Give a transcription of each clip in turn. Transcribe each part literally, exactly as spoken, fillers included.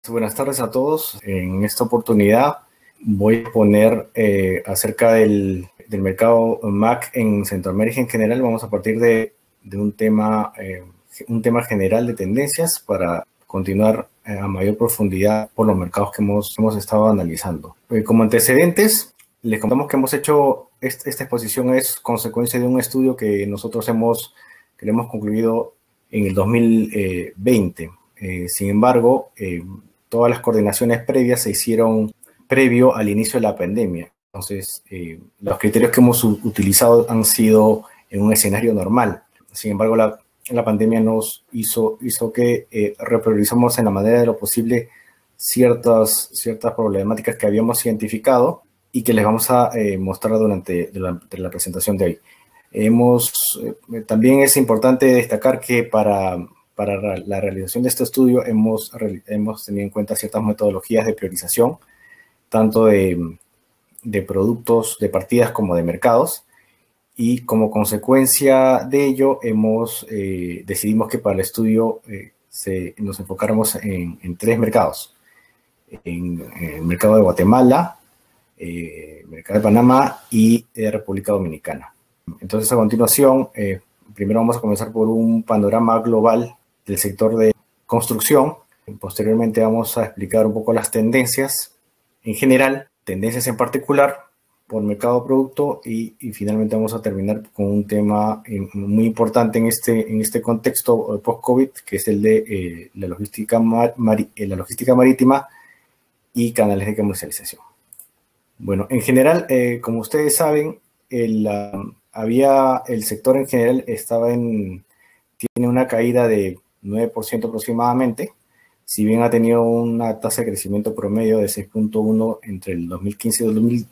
Buenas tardes a todos. En esta oportunidad voy a poner eh, acerca del, del mercado M A C en Centroamérica en general. Vamos a partir de, de un, tema, eh, un tema general de tendencias para continuar eh, a mayor profundidad por los mercados que hemos, hemos estado analizando. Eh, como antecedentes, les contamos que hemos hecho, este, esta exposición es consecuencia de un estudio que nosotros hemos, que hemos concluido en el dos mil veinte. Eh, sin embargo, eh, todas las coordinaciones previas se hicieron previo al inicio de la pandemia. Entonces, eh, los criterios que hemos utilizado han sido en un escenario normal. Sin embargo, la, la pandemia nos hizo, hizo que eh, repriorizamos en la manera de lo posible ciertas, ciertas problemáticas que habíamos identificado y que les vamos a eh, mostrar durante la, de la presentación de hoy. Hemos, eh, también es importante destacar que para... Para la realización de este estudio hemos, hemos tenido en cuenta ciertas metodologías de priorización, tanto de, de productos, de partidas como de mercados, y como consecuencia de ello hemos, eh, decidimos que para el estudio eh, se, nos enfocáramos en, en tres mercados. En, en el mercado de Guatemala, eh, el mercado de Panamá y de República Dominicana. Entonces, a continuación, eh, primero vamos a comenzar por un panorama global del sector de construcción. Posteriormente vamos a explicar un poco las tendencias en general, tendencias en particular por mercado producto y, y finalmente vamos a terminar con un tema eh, muy importante en este, en este contexto post-COVID, que es el de eh, la, logística mar, mar, la logística marítima y canales de comercialización. Bueno, en general, eh, como ustedes saben, el, uh, había, el sector en general estaba en, tiene una caída de nueve por ciento aproximadamente, si bien ha tenido una tasa de crecimiento promedio de seis punto uno entre el dos mil quince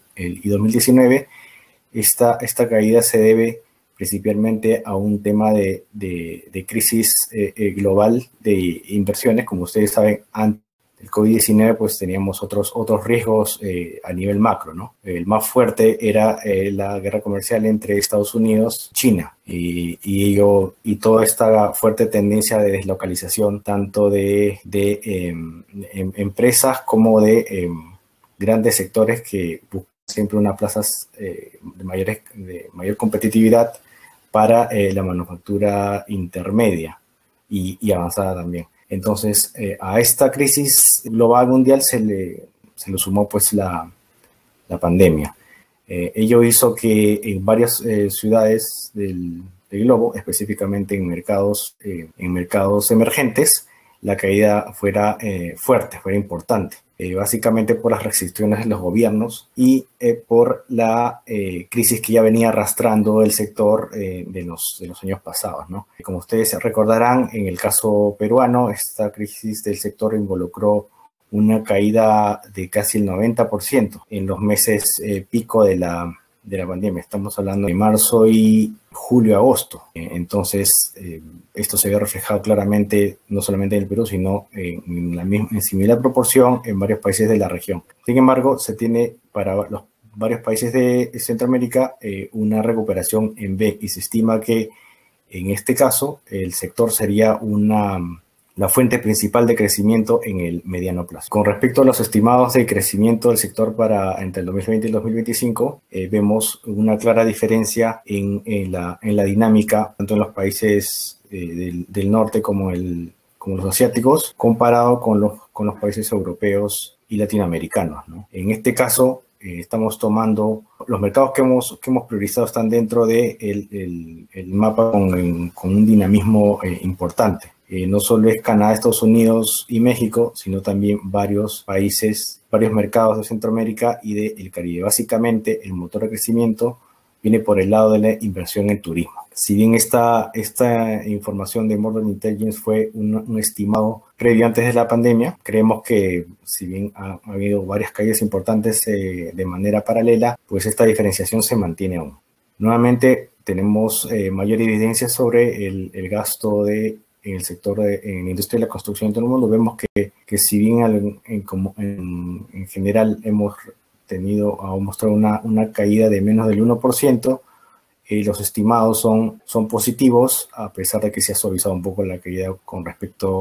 y dos mil diecinueve, esta, esta caída se debe principalmente a un tema de, de, de crisis eh, eh, global de inversiones. Como ustedes saben, antes del COVID diecinueve pues teníamos otros, otros riesgos eh, a nivel macro, ¿no? El más fuerte era eh, la guerra comercial entre Estados Unidos y China y, y, ello, y toda esta fuerte tendencia de deslocalización tanto de, de eh, em, empresas como de eh, grandes sectores que buscan siempre unas plazas eh, de, mayores, de mayor competitividad para eh, la manufactura intermedia y, y avanzada también. Entonces, eh, a esta crisis global mundial se le, se le sumó pues la, la pandemia. Eh, ello hizo que en varias eh, ciudades del, del globo, específicamente en mercados, eh, en mercados emergentes, la caída fuera eh, fuerte, fuera importante. Eh, básicamente por las restricciones de los gobiernos y eh, por la eh, crisis que ya venía arrastrando el sector eh, de, los, de los años pasados, ¿no? Como ustedes recordarán, en el caso peruano, esta crisis del sector involucró una caída de casi el noventa por ciento en los meses eh, pico de la, de la pandemia. Estamos hablando de marzo y julio-agosto. Entonces, eh, esto se ve reflejado claramente no solamente en el Perú, sino en, la misma, en similar proporción en varios países de la región. Sin embargo, se tiene para los varios países de Centroamérica eh, una recuperación en V y se estima que en este caso el sector sería una... la fuente principal de crecimiento en el mediano plazo. Con respecto a los estimados de crecimiento del sector para entre el dos mil veinte y el dos mil veinticinco, eh, vemos una clara diferencia en, en, la, en la dinámica, tanto en los países eh, del, del norte como, el, como los asiáticos, comparado con los, con los países europeos y latinoamericanos, ¿no? En este caso, eh, estamos tomando, los mercados que hemos, que hemos priorizado están dentro del de el, el mapa con, con un dinamismo eh, importante. Eh, no solo es Canadá, Estados Unidos y México, sino también varios países, varios mercados de Centroamérica y del Caribe. Básicamente, el motor de crecimiento viene por el lado de la inversión en turismo. Si bien esta, esta información de Morgan Intelligence fue un, un estimado previo antes de la pandemia, creemos que si bien ha, ha habido varias caídas importantes eh, de manera paralela, pues esta diferenciación se mantiene aún. Nuevamente, tenemos eh, mayor evidencia sobre el, el gasto de en el sector de en la industria de la construcción en todo el mundo. Vemos que, que si bien en, en, en, en general hemos tenido, ha mostrado una, una caída de menos del uno por ciento, eh, los estimados son, son positivos, a pesar de que se ha suavizado un poco la caída con respecto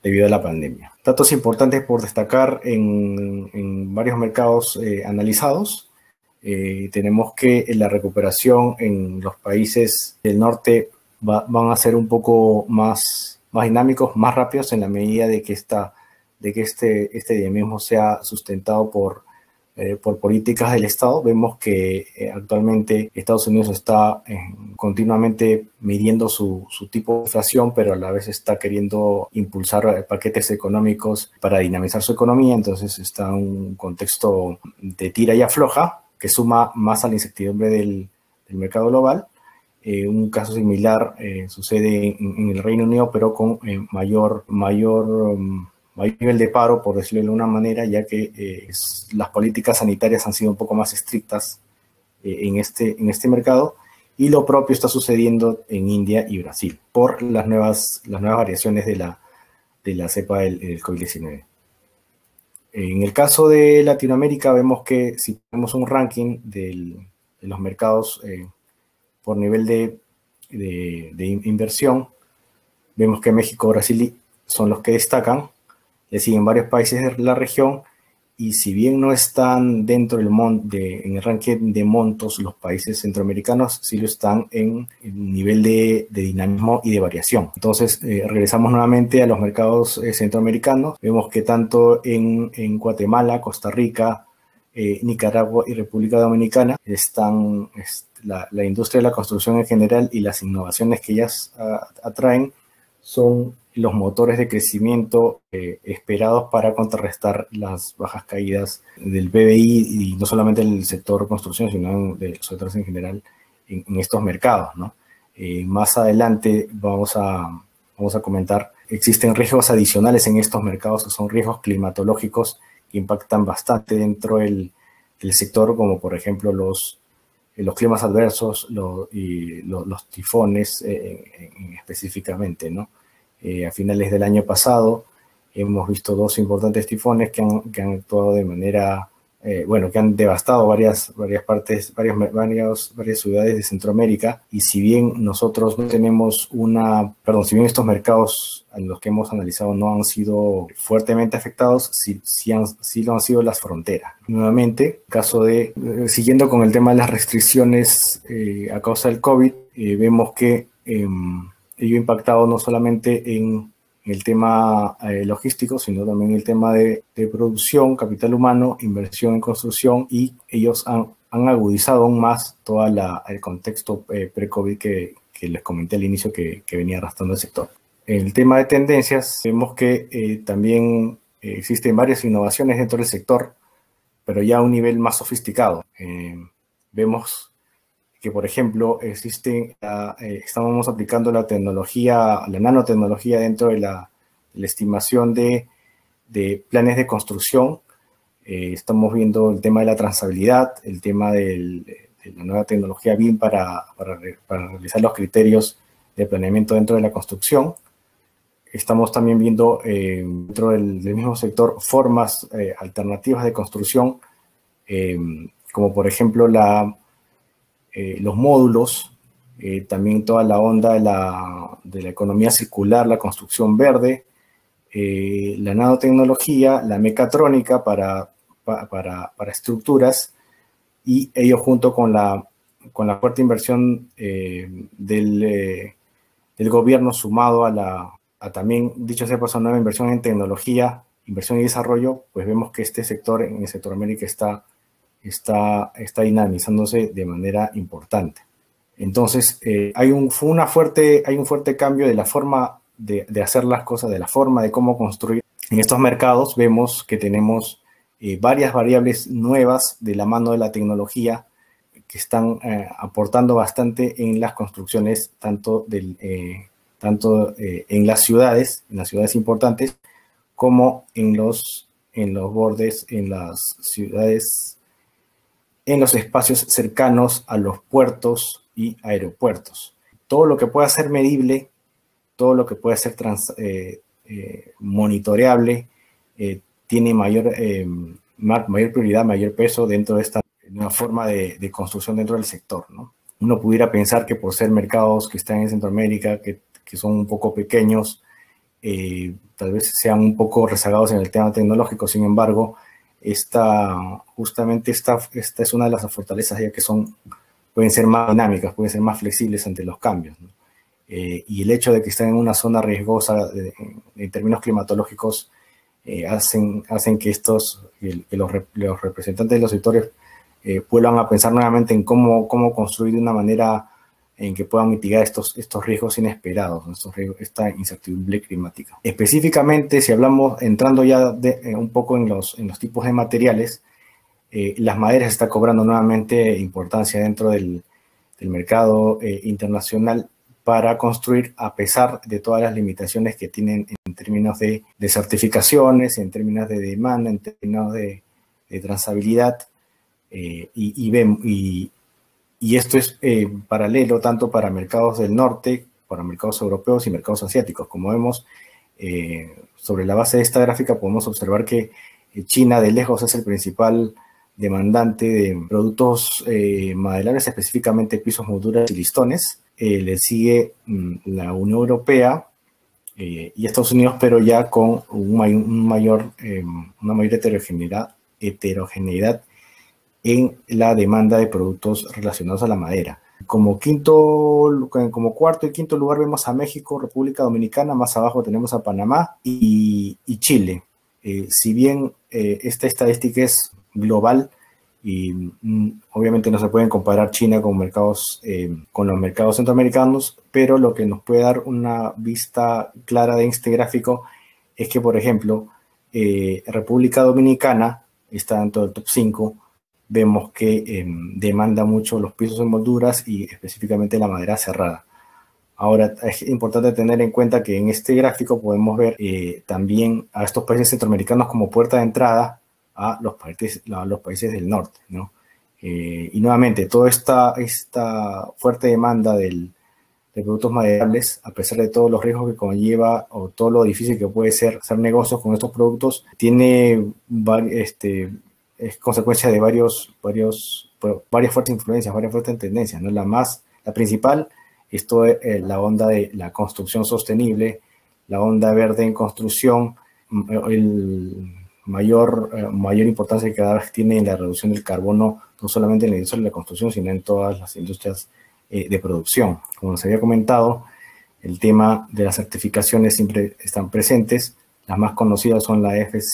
debido a la pandemia. Datos importantes por destacar en, en varios mercados eh, analizados. Eh, tenemos que la recuperación en los países del norte va, van a ser un poco más, más dinámicos, más rápidos en la medida de que, esta, de que este, este dinamismo sea sustentado por, eh, por políticas del Estado. Vemos que eh, actualmente Estados Unidos está eh, continuamente midiendo su, su tipo de inflación, pero a la vez está queriendo impulsar paquetes económicos para dinamizar su economía. Entonces está en un contexto de tira y afloja, que suma más a la incertidumbre del, del mercado global. Eh, un caso similar eh, sucede en, en el Reino Unido, pero con eh, mayor, mayor, um, mayor nivel de paro, por decirlo de alguna manera, ya que eh, es, las políticas sanitarias han sido un poco más estrictas eh, en, este, en este mercado, y lo propio está sucediendo en India y Brasil por las nuevas, las nuevas variaciones de la, de la cepa del, del COVID diecinueve. En el caso de Latinoamérica, vemos que si tenemos un ranking del, de los mercados eh, por nivel de, de, de inversión, vemos que México y Brasil son los que destacan, le siguen varios países de la región, y si bien no están dentro del mon de, en el ranking de montos, los países centroamericanos sí lo están en el nivel de, de dinamismo y de variación. Entonces, eh, regresamos nuevamente a los mercados eh, centroamericanos. Vemos que tanto en, en Guatemala, Costa Rica, eh, Nicaragua y República Dominicana están es, la, la industria de la construcción en general y las innovaciones que ellas a, atraen son los motores de crecimiento eh, esperados para contrarrestar las bajas caídas del P B I, y no solamente el sector construcción, sino de los sectores en general en, en estos mercados, ¿no? Eh, más adelante vamos a, vamos a comentar, existen riesgos adicionales en estos mercados, que son riesgos climatológicos que impactan bastante dentro del, del sector, como por ejemplo los, los climas adversos lo, y lo, los tifones eh, en, en específicamente, ¿no? Eh, a finales del año pasado hemos visto dos importantes tifones que han, que han actuado de manera, eh, bueno, que han devastado varias, varias partes, varios, varios, varias ciudades de Centroamérica, y si bien nosotros no tenemos una, perdón, si bien estos mercados en los que hemos analizado no han sido fuertemente afectados, sí, sí, han, sí lo han sido las fronteras. Nuevamente, caso de, eh, siguiendo con el tema de las restricciones eh, a causa del COVID, eh, vemos que eh, ello ha impactado no solamente en el tema eh, logístico, sino también el tema de, de producción, capital humano, inversión en construcción, y ellos han, han agudizado aún más todo el contexto eh, pre-COVID que, que les comenté al inicio que, que venía arrastrando el sector. En el tema de tendencias, vemos que eh, también eh, existen varias innovaciones dentro del sector, pero ya a un nivel más sofisticado. Eh, vemos que, por ejemplo, existe, uh, eh, estamos aplicando la tecnología, la nanotecnología dentro de la, la estimación de, de planes de construcción. Eh, estamos viendo el tema de la trazabilidad, el tema del, de la nueva tecnología B I M para, para, para realizar los criterios de planeamiento dentro de la construcción. Estamos también viendo eh, dentro del, del mismo sector formas eh, alternativas de construcción, eh, como por ejemplo la Eh, los módulos, eh, también toda la onda de la, de la economía circular, la construcción verde, eh, la nanotecnología, la mecatrónica para, pa, para, para estructuras, y ello junto con la, con la fuerte inversión eh, del, eh, del gobierno, sumado a, la, a también, dicho sea paso, nueva inversión en tecnología, inversión y desarrollo, pues vemos que este sector en el Centroamérica está Está, está dinamizándose de manera importante. Entonces, eh, hay, un, fue una fuerte, hay un fuerte cambio de la forma de, de hacer las cosas, de la forma de cómo construir. En estos mercados vemos que tenemos eh, varias variables nuevas de la mano de la tecnología que están eh, aportando bastante en las construcciones, tanto, del, eh, tanto eh, en las ciudades, en las ciudades importantes, como en los, en los bordes, en las ciudades, en los espacios cercanos a los puertos y aeropuertos. Todo lo que pueda ser medible, todo lo que pueda ser trans, eh, eh, monitoreable, eh, tiene mayor, eh, mayor prioridad, mayor peso dentro de esta nueva forma de, de construcción dentro del sector, ¿no? Uno pudiera pensar que por ser mercados que están en Centroamérica, que, que son un poco pequeños, eh, tal vez sean un poco rezagados en el tema tecnológico. Sin embargo, esta, justamente esta, esta es una de las fortalezas, ya que son, pueden ser más dinámicas, pueden ser más flexibles ante los cambios, ¿no? Eh, y el hecho de que estén en una zona riesgosa de, en, en términos climatológicos eh, hacen, hacen que, estos, que, que los, los representantes de los sectores eh, vuelvan a pensar nuevamente en cómo, cómo construir de una manera en que puedan mitigar estos, estos riesgos inesperados, estos riesgos, esta incertidumbre climática. Específicamente, si hablamos, entrando ya de, eh, un poco en los, en los tipos de materiales, eh, las maderas están cobrando nuevamente importancia dentro del, del mercado eh, internacional para construir, a pesar de todas las limitaciones que tienen en términos de, de certificaciones, en términos de demanda, en términos de, de trazabilidad, eh, y, y, ven, y, y esto es eh, paralelo tanto para mercados del norte, para mercados europeos y mercados asiáticos. Como vemos, eh, sobre la base de esta gráfica podemos observar que China de lejos es el principal demandante de productos eh, maderables, específicamente pisos, molduras y listones. Eh, le sigue mm, la Unión Europea eh, y Estados Unidos, pero ya con un, may un mayor, eh, una mayor heterogeneidad, heterogeneidad en la demanda de productos relacionados a la madera. Como quinto, como cuarto y quinto lugar vemos a México, República Dominicana, más abajo tenemos a Panamá y, y Chile. Eh, si bien eh, esta estadística es global, y mm, obviamente no se pueden comparar China con mercados, eh, con los mercados centroamericanos, pero lo que nos puede dar una vista clara de este gráfico es que, por ejemplo, eh, República Dominicana está dentro del top cinco, vemos que eh, demanda mucho los pisos en molduras y específicamente la madera cerrada. Ahora, es importante tener en cuenta que en este gráfico podemos ver eh, también a estos países centroamericanos como puerta de entrada a los países, a los países del norte, ¿no? Eh, y nuevamente, toda esta, esta fuerte demanda del, de productos maderables, a pesar de todos los riesgos que conlleva o todo lo difícil que puede ser hacer negocios con estos productos, tiene este, es consecuencia de varios, varios, varias fuertes influencias, varias fuertes tendencias, ¿no? La más, la principal, esto es eh, la onda de la construcción sostenible, la onda verde en construcción, el mayor, eh, mayor importancia que cada vez tiene en la reducción del carbono, no solamente en la industria de la construcción, sino en todas las industrias eh, de producción. Como les había comentado, el tema de las certificaciones siempre están presentes. Las más conocidas son la F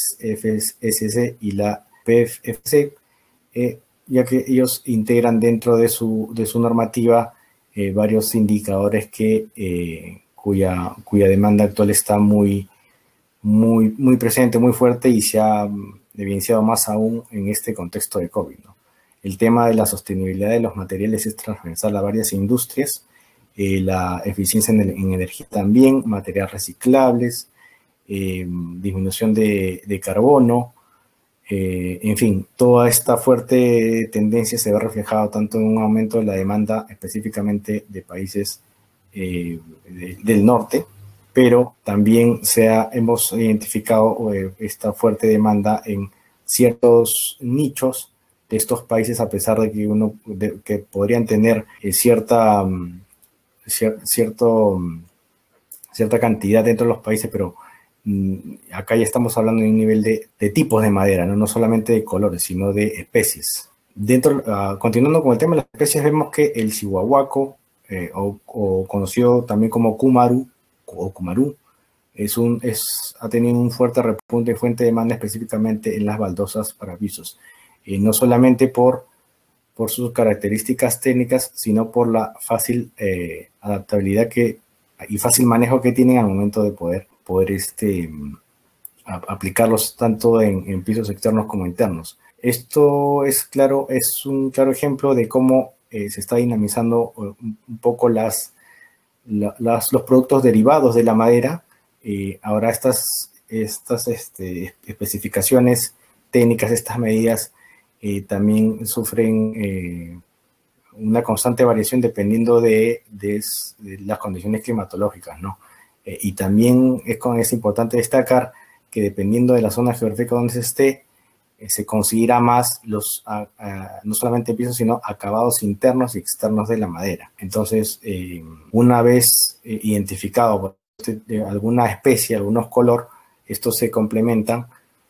S C y la P F C, eh, ya que ellos integran dentro de su, de su normativa eh, varios indicadores que, eh, cuya, cuya demanda actual está muy, muy, muy presente, muy fuerte y se ha evidenciado más aún en este contexto de COVID, ¿no? El tema de la sostenibilidad de los materiales es transversal a varias industrias, eh, la eficiencia en, el, en energía también, materiales reciclables, eh, disminución de, de carbono, eh, en fin, toda esta fuerte tendencia se ve reflejada tanto en un aumento de la demanda específicamente de países eh, de, del norte, pero también se ha, hemos identificado eh, esta fuerte demanda en ciertos nichos de estos países, a pesar de que uno de, que podrían tener eh, cierta, um, cier, cierto, um, cierta cantidad dentro de los países, pero acá ya estamos hablando de un nivel de, de tipos de madera, ¿no? No solamente de colores, sino de especies. Dentro, uh, continuando con el tema de las especies, vemos que el chihuahuaco, eh, o, o conocido también como kumaru, o kumaru, es un, es, ha tenido un fuerte repunte de fuente de demanda específicamente en las baldosas para pisos. Eh, no solamente por, por sus características técnicas, sino por la fácil eh, adaptabilidad que, y fácil manejo que tienen al momento de poder poder este, a, aplicarlos tanto en, en pisos externos como internos. Esto es claro, es un claro ejemplo de cómo eh, se está dinamizando un, un poco las, la, las, los productos derivados de la madera. Eh, ahora estas, estas este, especificaciones técnicas, estas medidas eh, también sufren eh, una constante variación dependiendo de, de, de las condiciones climatológicas, ¿no? Eh, y también es, con, es importante destacar que dependiendo de la zona geográfica donde se esté, eh, se considera más los, a, a, no solamente pisos, sino acabados internos y externos de la madera. Entonces, eh, una vez eh, identificado, por de alguna especie, algunos color, estos se complementan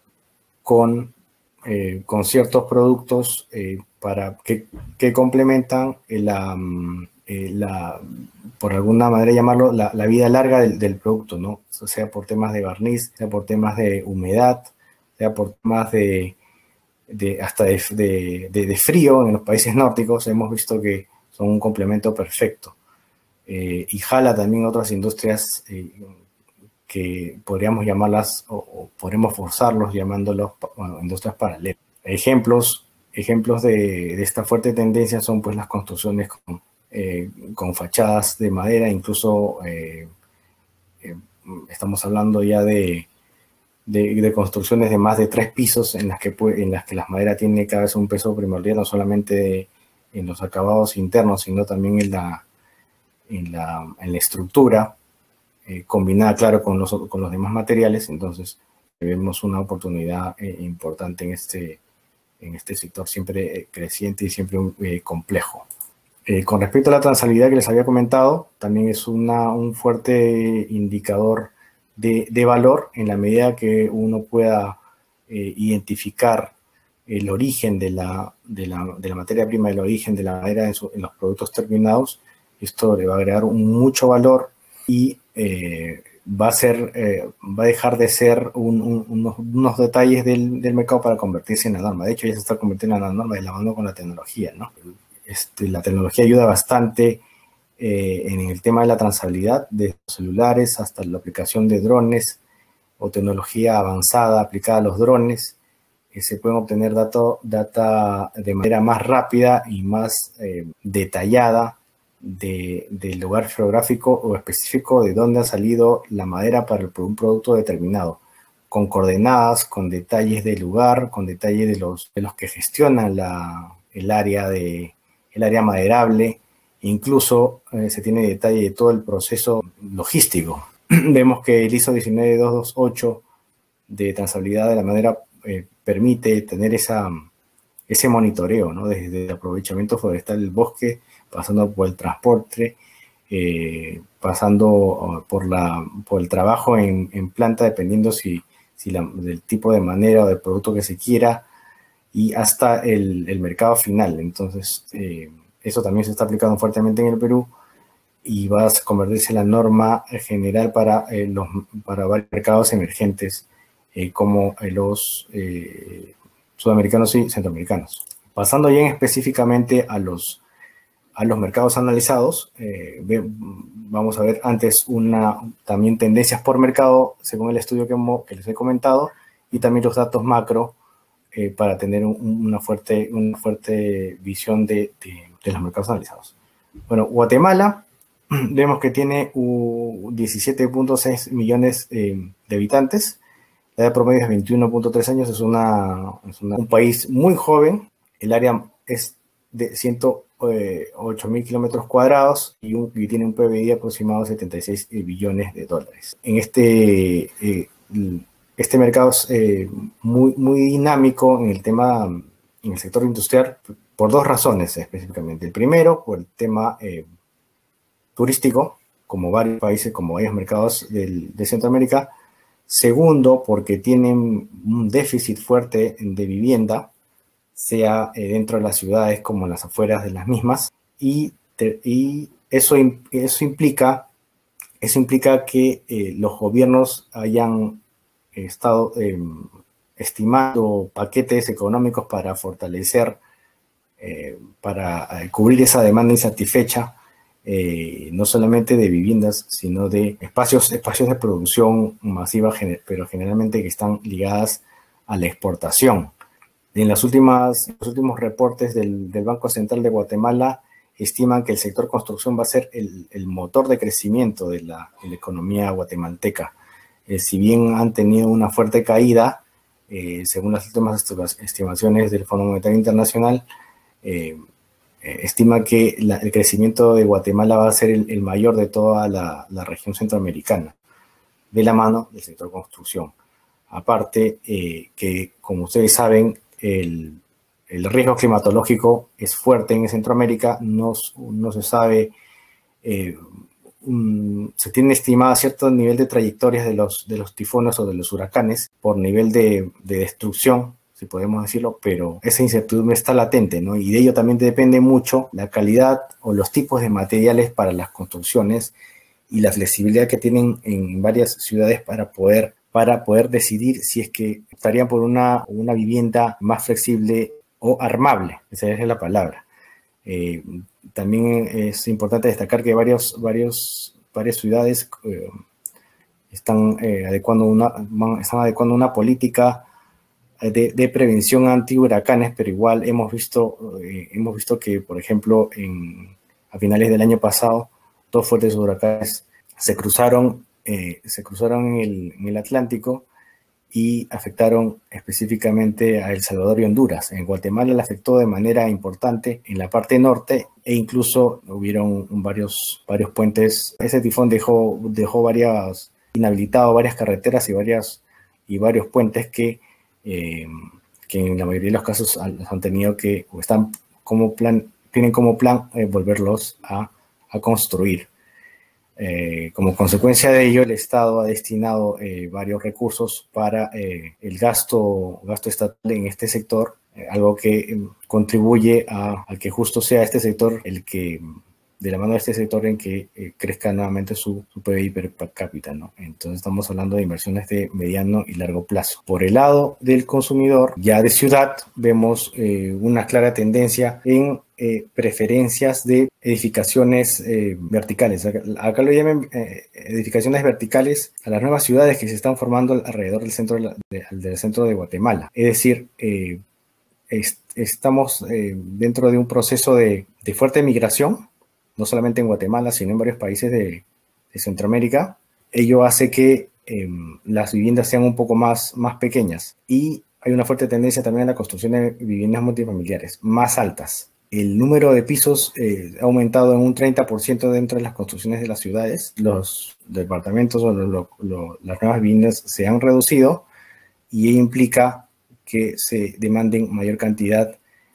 con, eh, con ciertos productos eh, para que, que complementan la, eh, la, por alguna manera llamarlo, la, la vida larga del, del producto, ¿no? O sea, por temas de barniz, sea por temas de humedad, sea por temas de, de hasta de, de, de, de frío. En los países nórdicos hemos visto que son un complemento perfecto. Eh, y jala también otras industrias eh, que podríamos llamarlas, o, o podemos forzarlos llamándolos, bueno, industrias paralelas. Ejemplos, ejemplos de, de esta fuerte tendencia son pues las construcciones con, eh, con fachadas de madera, incluso eh, eh, estamos hablando ya de, de, de construcciones de más de tres pisos en las que, puede, en las que la madera tiene cada vez un peso primordial, no solamente de, en los acabados internos, sino también en la, en la, en la estructura, eh, combinada, claro, con los, con los demás materiales. Entonces vemos una oportunidad eh, importante en este, en este sector, siempre eh, creciente y siempre eh, complejo. Eh, con respecto a la trazabilidad que les había comentado, también es una, un fuerte indicador de, de valor en la medida que uno pueda eh, identificar el origen de la, de, la, de la materia prima, el origen de la madera en, su, en los productos terminados. Esto le va a agregar un, mucho valor y eh, va a ser, eh, va a dejar de ser un, un, unos, unos detalles del, del mercado para convertirse en la norma. De hecho, ya se está convirtiendo en la norma de la mano con la tecnología, ¿no? Este, la tecnología ayuda bastante eh, en el tema de la trazabilidad, desde los celulares hasta la aplicación de drones o tecnología avanzada aplicada a los drones. Eh, se pueden obtener dato, data de manera más rápida y más eh, detallada de, del lugar geográfico o específico de dónde ha salido la madera para el, un producto determinado, con coordenadas, con detalles del lugar, con detalles de los, de los que gestionan la, el, área de, el área maderable. Incluso eh, se tiene detalle de todo el proceso logístico. Vemos que el I S O diecinueve mil doscientos veintiocho de trazabilidad de la madera eh, permite tener esa, ese monitoreo, ¿no? Desde el aprovechamiento forestal del bosque, pasando por el transporte, eh, pasando por, la, por el trabajo en, en planta, dependiendo si, si la, del tipo de madera o del producto que se quiera, y hasta el, el mercado final. Entonces, eh, eso también se está aplicando fuertemente en el Perú y va a convertirse en la norma general para, eh, los, para varios mercados emergentes, eh, como los eh, sudamericanos y centroamericanos. Pasando ya específicamente a los, a los mercados analizados, eh, ve, vamos a ver antes una, también tendencias por mercado, según el estudio que, que les he comentado, y también los datos macro, eh, para tener un, una, fuerte, una fuerte visión de, de, de los mercados analizados. Bueno, Guatemala, vemos que tiene uh, diecisiete punto seis millones eh, de habitantes. La edad promedio es veintiuno punto tres años, es, una, es una, un país muy joven. El área es de ciento ocho mil kilómetros cuadrados y, un, y tiene un P B I aproximado de setenta y seis billones de dólares. En este, eh, este mercado es eh, muy, muy dinámico en el tema, en el sector industrial, por dos razones específicamente. El primero, por el tema eh, turístico, como varios países, como varios mercados del, de Centroamérica. Segundo, porque tienen un déficit fuerte de vivienda, sea eh, dentro de las ciudades como en las afueras de las mismas, y, te, y eso, eso, implica, eso implica que eh, los gobiernos hayan estado eh, estimando paquetes económicos para fortalecer, eh, para eh, cubrir esa demanda insatisfecha, Eh, no solamente de viviendas, sino de espacios, espacios de producción masiva, pero generalmente que están ligadas a la exportación. En las últimas, los últimos reportes del, del Banco Central de Guatemala estiman que el sector construcción va a ser el, el motor de crecimiento de la, de la economía guatemalteca. Eh, si bien han tenido una fuerte caída, eh, según las últimas estimaciones del Fondo Monetario Internacional, eh, estima que la, el crecimiento de Guatemala va a ser el, el mayor de toda la, la región centroamericana, de la mano del sector construcción. Aparte, eh, que como ustedes saben, el, el riesgo climatológico es fuerte en Centroamérica, no, no se sabe eh, um, se tiene estimado cierto nivel de trayectorias de los, de los tifones o de los huracanes por nivel de, de destrucción, si podemos decirlo, pero esa incertidumbre está latente, ¿no? Y de ello también depende mucho la calidad o los tipos de materiales para las construcciones y la flexibilidad que tienen en varias ciudades para poder, para poder decidir si es que estarían por una, una vivienda más flexible o armable, esa es la palabra. Eh, también es importante destacar que varios, varios, varias ciudades eh, están, eh, adecuando una, están adecuando una política De, de prevención anti huracanes, pero igual hemos visto, eh, hemos visto que, por ejemplo, en, a finales del año pasado, dos fuertes huracanes se cruzaron, eh, se cruzaron en el, en el Atlántico y afectaron específicamente a El Salvador y Honduras. En Guatemala le afectó de manera importante en la parte norte e incluso hubieron varios, varios puentes. Ese tifón dejó, dejó varias, inhabilitado varias carreteras y, varias, y varios puentes que Eh, que en la mayoría de los casos han tenido que, o están como plan, tienen como plan eh, volverlos a, a construir. Eh, como consecuencia de ello, el Estado ha destinado eh, varios recursos para eh, el gasto, gasto estatal en este sector, eh, algo que eh, contribuye a, a que justo sea este sector el que, de la mano de este sector en que eh, crezca nuevamente su, su P B I per cápita, ¿no? Entonces estamos hablando de inversiones de mediano y largo plazo. Por el lado del consumidor, ya de ciudad, vemos eh, una clara tendencia en eh, preferencias de edificaciones eh, verticales. Acá, acá lo llaman eh, edificaciones verticales a las nuevas ciudades que se están formando alrededor del centro de, la, de, del centro de Guatemala. Es decir, eh, est estamos eh, dentro de un proceso de, de fuerte migración, no solamente en Guatemala, sino en varios países de, de Centroamérica. Ello hace que eh, las viviendas sean un poco más, más pequeñas y hay una fuerte tendencia también a la construcción de viviendas multifamiliares más altas. El número de pisos eh, ha aumentado en un treinta por ciento dentro de las construcciones de las ciudades. Los departamentos o lo, lo, lo, las nuevas viviendas se han reducido y ello implica que se demanden mayor cantidad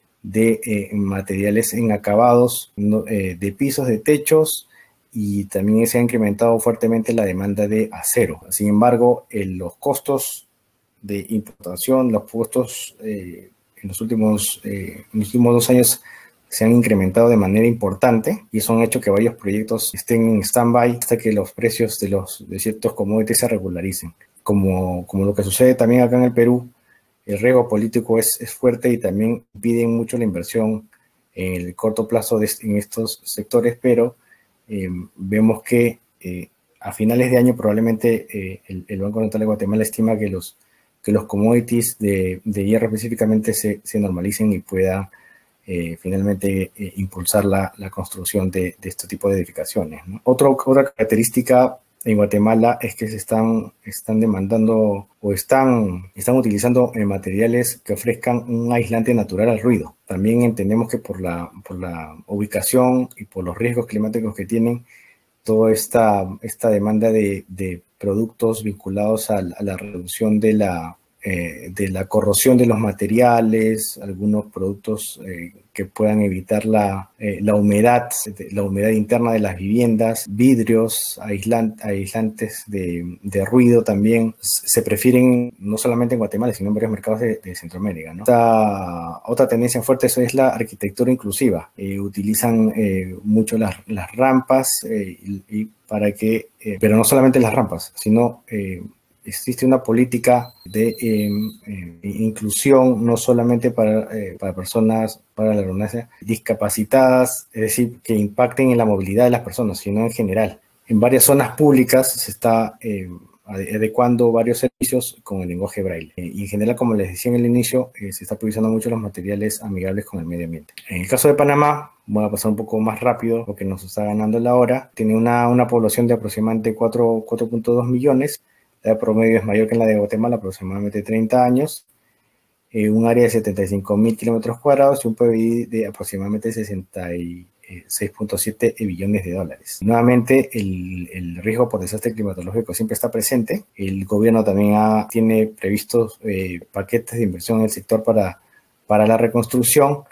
de eh, materiales en acabados, no, eh, de pisos, de techos, y también se ha incrementado fuertemente la demanda de acero. Sin embargo, eh, los costos de importación, los costos eh, en, los últimos, eh, en los últimos dos años se han incrementado de manera importante y eso han hecho que varios proyectos estén en stand-by hasta que los precios de, los, de ciertos commodities se regularicen. Como, como lo que sucede también acá en el Perú, el riesgo político es, es fuerte y también impide mucho la inversión en el corto plazo de, en estos sectores, pero eh, vemos que eh, a finales de año probablemente eh, el, el Banco Central de Guatemala estima que los, que los commodities de, de hierro específicamente se, se normalicen y pueda eh, finalmente eh, impulsar la, la construcción de, de este tipo de edificaciones, ¿no? Otro, otra característica en Guatemala es que se están, están demandando o están, están utilizando eh, materiales que ofrezcan un aislante natural al ruido. También entendemos que por la, por la ubicación y por los riesgos climáticos que tienen, toda esta, esta demanda de, de productos vinculados a, a la reducción de la, eh, de la corrosión de los materiales, algunos productos eh, que puedan evitar la, eh, la humedad, la humedad interna de las viviendas, vidrios, aislant, aislantes de, de ruido también, se prefieren no solamente en Guatemala, sino en varios mercados de, de Centroamérica, ¿no? Esta, otra tendencia fuerte eso es la arquitectura inclusiva. Eh, utilizan eh, mucho las, las rampas eh, y, y para que, eh, pero no solamente las rampas, sino eh, existe una política de eh, eh, inclusión no solamente para, eh, para personas, para la redundancia, discapacitadas, es decir, que impacten en la movilidad de las personas, sino en general. En varias zonas públicas se está eh, adecuando varios servicios con el lenguaje braille. Eh, y en general, como les decía en el inicio, eh, se está priorizando mucho los materiales amigables con el medio ambiente. En el caso de Panamá, voy a pasar un poco más rápido porque nos está ganando la hora. Tiene una, una población de aproximadamente cuatro punto dos millones. La de promedio es mayor que en la de Guatemala, aproximadamente treinta años, eh, un área de setenta y cinco mil kilómetros cuadrados y un P B I de aproximadamente sesenta y seis punto siete billones de dólares. Nuevamente, el, el riesgo por desastre climatológico siempre está presente. El gobierno también ha, tiene previstos eh, paquetes de inversión en el sector para, para la reconstrucción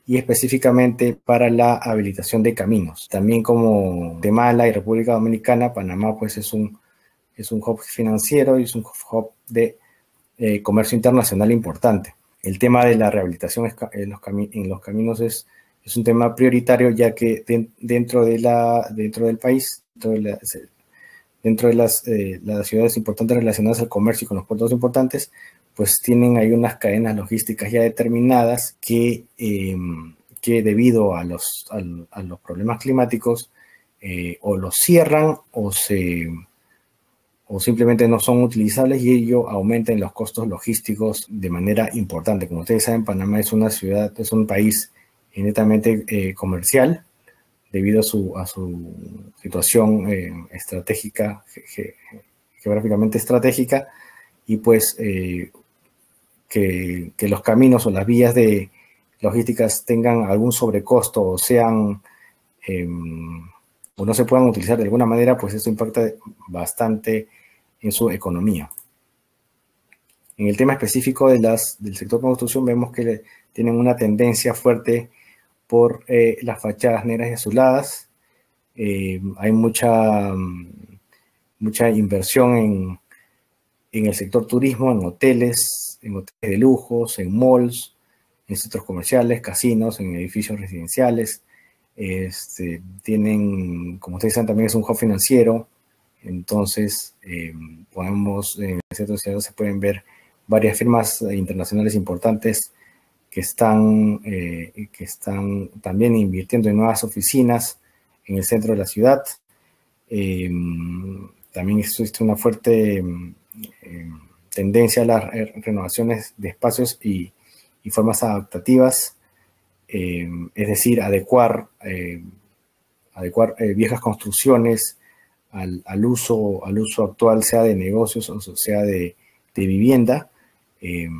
y específicamente para la habilitación de caminos. También como Guatemala y República Dominicana, Panamá pues es un, es un hub financiero y es un hub de eh, comercio internacional importante. El tema de la rehabilitación en los, cami en los caminos es, es un tema prioritario, ya que de, dentro, de la, dentro del país, dentro de, la, dentro de las, eh, las ciudades importantes relacionadas al comercio y con los puertos importantes, pues tienen ahí unas cadenas logísticas ya determinadas que, eh, que debido a los, a, a los problemas climáticos eh, o los cierran o se... o simplemente no son utilizables y ello aumenta en los costos logísticos de manera importante. Como ustedes saben, Panamá es una ciudad, es un país netamente eh, comercial debido a su, a su situación eh, estratégica, ge, geográficamente estratégica, y pues eh, que, que los caminos o las vías de logísticas tengan algún sobrecosto o sean eh, o no se puedan utilizar de alguna manera, pues eso impacta bastante en su economía. En el tema específico de las, del sector construcción, vemos que le, tienen una tendencia fuerte por eh, las fachadas negras y azuladas. Eh, hay mucha, mucha inversión en, en el sector turismo, en hoteles, en hoteles de lujos, en malls, en centros comerciales, casinos, en edificios residenciales. Este, tienen, como ustedes saben, también es un hub financiero. Entonces, eh, podemos, en el centro de ciudad se pueden ver varias firmas internacionales importantes que están, eh, que están también invirtiendo en nuevas oficinas en el centro de la ciudad. Eh, también existe una fuerte eh, tendencia a las renovaciones de espacios y, y formas adaptativas, eh, es decir, adecuar, eh, adecuar eh, viejas construcciones Al, al, uso, al uso actual, sea de negocios o sea de, de vivienda, eh,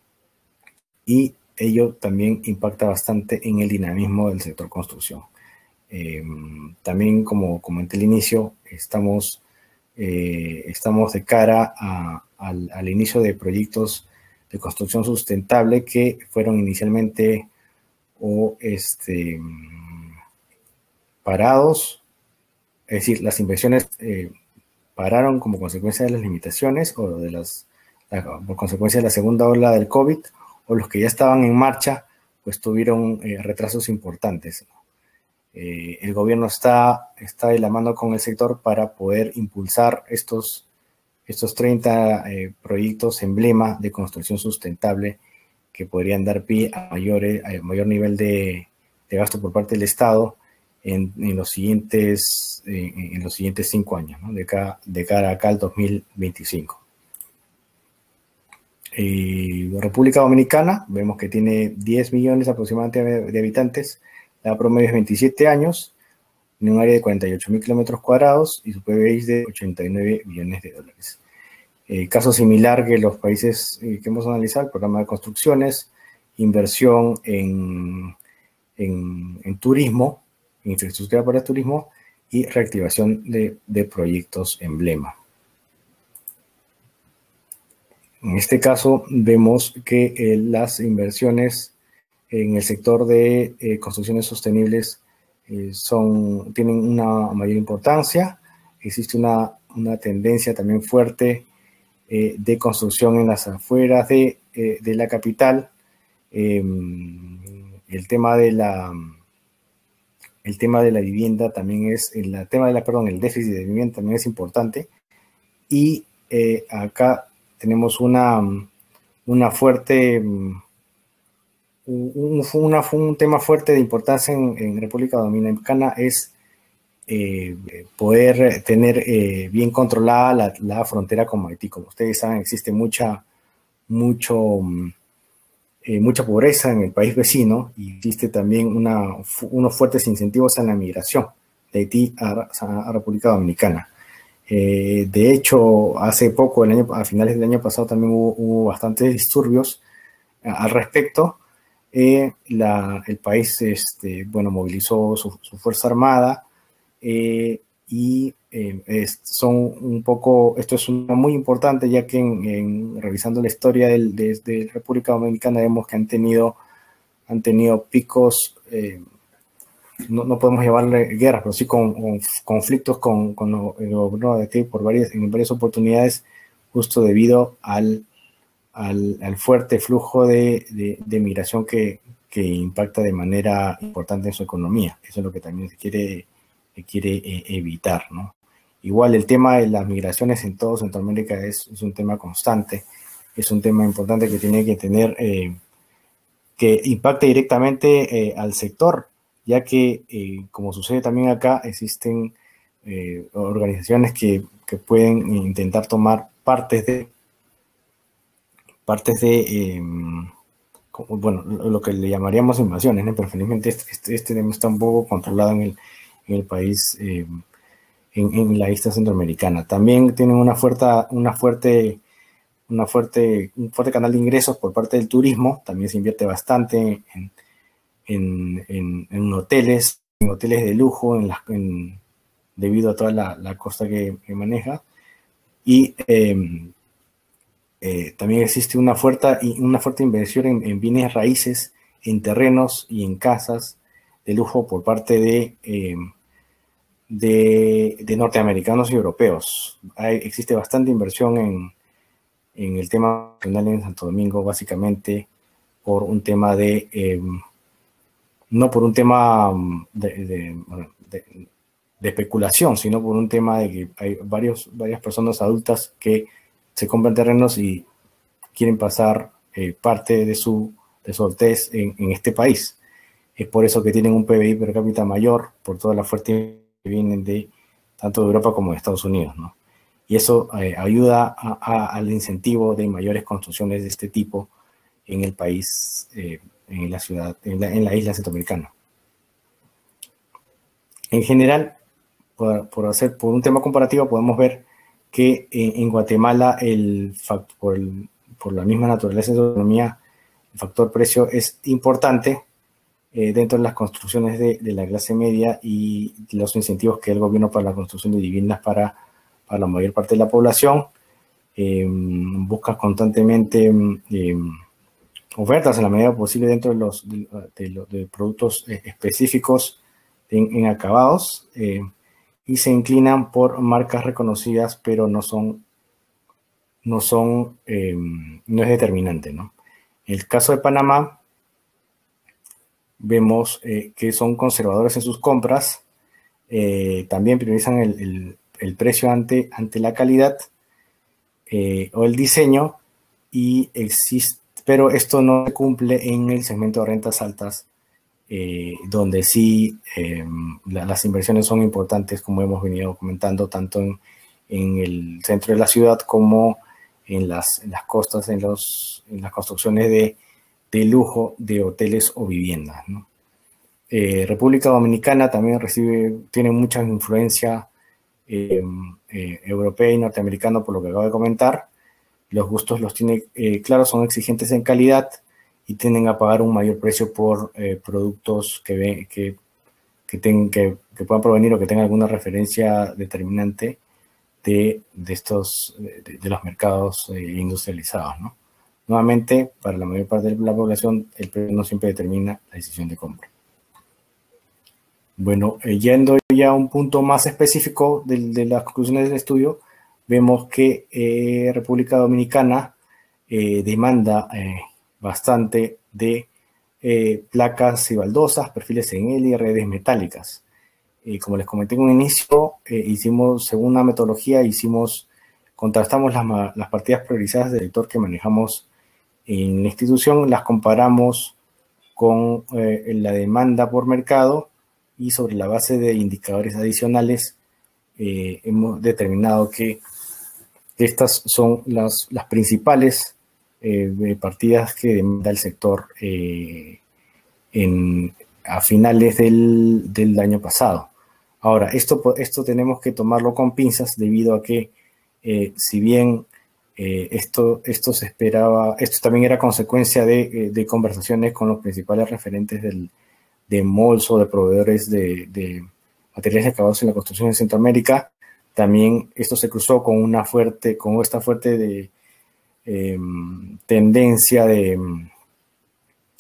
y ello también impacta bastante en el dinamismo del sector construcción. Eh, también, como comenté al inicio, estamos, eh, estamos de cara a, al, al inicio de proyectos de construcción sustentable que fueron inicialmente o este, parados. Es decir, las inversiones eh, pararon como consecuencia de las limitaciones o de las, la, por consecuencia de la segunda ola del COVID, o los que ya estaban en marcha, pues tuvieron eh, retrasos importantes. Eh, el gobierno está, está de la mano con el sector para poder impulsar estos, estos treinta eh, proyectos emblema de construcción sustentable que podrían dar pie a, mayores, a mayor nivel de, de gasto por parte del Estado En, en, los siguientes, en, en los siguientes cinco años, ¿no? de, cara, de cara acá al dos mil veinticinco. Y República Dominicana, vemos que tiene diez millones aproximadamente de, de habitantes, la promedio es veintisiete años, en un área de cuarenta y ocho mil kilómetros cuadrados y su P B I es de ochenta y nueve millones de dólares. Eh, caso similar que los países eh, que hemos analizado, el programa de construcciones, inversión en, en, en turismo, infraestructura para el turismo y reactivación de, de proyectos emblema. En este caso vemos que eh, las inversiones en el sector de eh, construcciones sostenibles eh, son, tienen una mayor importancia. Existe una, una tendencia también fuerte eh, de construcción en las afueras de, eh, de la capital. Eh, el tema de la El tema de la vivienda también es, el tema de la, perdón, el déficit de vivienda también es importante. Y eh, acá tenemos una, una fuerte, un, una, un tema fuerte de importancia en, en República Dominicana es eh, poder tener eh, bien controlada la, la frontera con Haití. Como ustedes saben, existe mucha, mucho... Eh, mucha pobreza en el país vecino y existe también una, unos fuertes incentivos a la migración de Haití a, a República Dominicana. Eh, de hecho, hace poco, el año, a finales del año pasado, también hubo, hubo bastantes disturbios eh, al respecto. Eh, la, el país este, bueno, movilizó su, su fuerza armada eh, y eh, es, son un poco, esto es una muy importante, ya que en, en, revisando la historia del, de, de República Dominicana vemos que han tenido, han tenido picos, eh, no, no podemos llamarle guerras, pero sí con, con conflictos con, con el gobierno de Haití por varias, en varias oportunidades, justo debido al, al, al fuerte flujo de, de, de migración que, que impacta de manera importante en su economía. Eso es lo que también se quiere, se quiere eh, evitar, ¿no? Igual el tema de las migraciones en todo Centroamérica es, es un tema constante, es un tema importante que tiene que tener, eh, que impacte directamente eh, al sector, ya que, eh, como sucede también acá, existen eh, organizaciones que, que pueden intentar tomar partes de, partes de eh, como, bueno, lo que le llamaríamos invasiones, ¿no? Pero felizmente este, este, este tema está un poco controlado en el, en el país, eh, en, en la isla centroamericana. También tienen una fuerte, una fuerte, una fuerte, un fuerte canal de ingresos por parte del turismo. También se invierte bastante en, en, en, en hoteles, en hoteles de lujo, en la, en, debido a toda la, la costa que, que maneja. Y eh, eh, también existe una fuerte, una fuerte inversión en, en bienes raíces, en terrenos y en casas de lujo por parte de... Eh, De, de norteamericanos y europeos. Hay, existe bastante inversión en, en el tema nacional en Santo Domingo, básicamente por un tema de, eh, no por un tema de, de, de, de especulación, sino por un tema de que hay varios, varias personas adultas que se compran terrenos y quieren pasar eh, parte de su, de su adultez en, en este país. Es por eso que tienen un P B I per cápita mayor, por toda la fuerte que vienen de tanto de Europa como de Estados Unidos, ¿no? Y eso eh, ayuda a, a, al incentivo de mayores construcciones de este tipo en el país, eh, en la ciudad, en la, en la isla centroamericana. En general, por, por, hacer, por un tema comparativo, podemos ver que eh, en Guatemala, el, por, el, por la misma naturaleza de la economía, el factor precio es importante Eh, dentro de las construcciones de, de la clase media y los incentivos que el gobierno para la construcción de viviendas para, para la mayor parte de la población. Eh, busca constantemente eh, ofertas en la medida posible dentro de los, de, de los de productos específicos en, en acabados eh, y se inclinan por marcas reconocidas, pero no son, no son, eh, no es determinante, ¿no? En el caso de Panamá, vemos eh, que son conservadores en sus compras, eh, también priorizan el, el, el precio ante, ante la calidad eh, o el diseño, y existe, pero esto no se cumple en el segmento de rentas altas, eh, donde sí eh, la, las inversiones son importantes, como hemos venido comentando, tanto en, en el centro de la ciudad como en las, en las costas, en, los, en las construcciones de de lujo de hoteles o viviendas, ¿no? Eh, República Dominicana también recibe, tiene mucha influencia eh, eh, europea y norteamericana, por lo que acabo de comentar. Los gustos los tiene eh, claros, son exigentes en calidad y tienden a pagar un mayor precio por eh, productos que, ve, que, que, ten, que, que puedan provenir o que tengan alguna referencia determinante de, de, estos, de, de los mercados eh, industrializados, ¿no? Nuevamente, para la mayor parte de la población, el precio no siempre determina la decisión de compra. Bueno, eh, yendo ya a un punto más específico de, de las conclusiones del estudio, vemos que eh, República Dominicana eh, demanda eh, bastante de eh, placas y baldosas, perfiles en L y redes metálicas. Eh, como les comenté en un inicio, eh, hicimos, según una metodología, hicimos, contrastamos las, las partidas priorizadas del sector que manejamos en la institución, las comparamos con eh, la demanda por mercado y sobre la base de indicadores adicionales eh, hemos determinado que estas son las, las principales eh, partidas que demanda el sector eh, en, a finales del, del año pasado. Ahora, esto, esto tenemos que tomarlo con pinzas debido a que eh, si bien Eh, esto, esto se esperaba, esto también era consecuencia de, de conversaciones con los principales referentes del, de malls o de proveedores de, de materiales acabados en la construcción en Centroamérica. También esto se cruzó con una fuerte, con esta fuerte de, eh, tendencia de,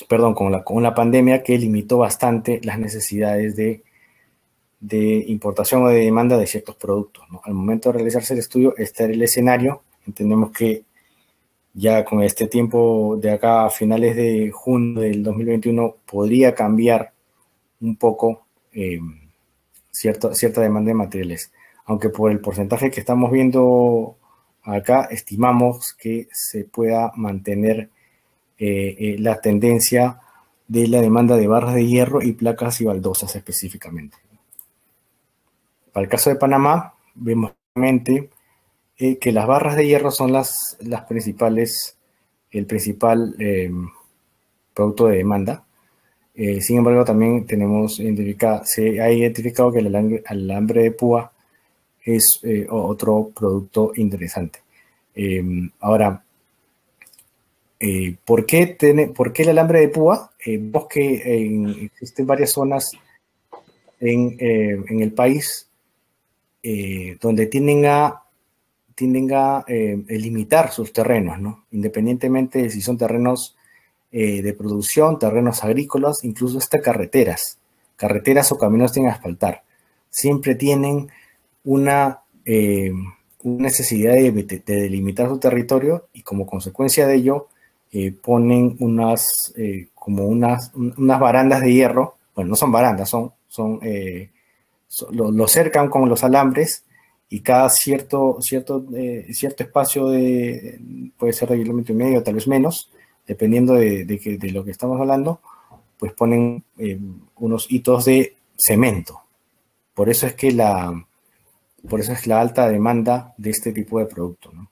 perdón, con la, con la pandemia que limitó bastante las necesidades de, de importación o de demanda de ciertos productos, ¿no? Al momento de realizarse el estudio, este era el escenario. Entendemos que ya con este tiempo de acá a finales de junio del dos mil veintiuno podría cambiar un poco eh, cierta, cierta demanda de materiales. Aunque por el porcentaje que estamos viendo acá, estimamos que se pueda mantener eh, eh, la tendencia de la demanda de barras de hierro y placas y baldosas específicamente. Para el caso de Panamá, vemos realmente eh, que las barras de hierro son las, las principales, el principal eh, producto de demanda. Eh, sin embargo, también tenemos identificado, se ha identificado que el alambre, el alambre de púa es eh, otro producto interesante. Eh, ahora, eh, ¿por, qué tiene, ¿por qué el alambre de púa? Eh, vemos que eh, existen varias zonas en, eh, en el país eh, donde tienden a, tienden a eh, limitar sus terrenos, ¿no? Independientemente de si son terrenos eh, de producción, terrenos agrícolas, incluso hasta carreteras, carreteras o caminos sin asfaltar. Siempre tienen una, eh, una necesidad de, de delimitar su territorio y como consecuencia de ello eh, ponen unas, eh, como unas, unas barandas de hierro, bueno, no son barandas, son, son eh, Lo, lo cercan con los alambres y cada cierto, cierto, eh, cierto espacio de, puede ser de kilómetro y medio, tal vez menos, dependiendo de, de, que, de lo que estamos hablando, pues ponen eh, unos hitos de cemento. Por eso es que la, por eso es la alta demanda de este tipo de producto, ¿no?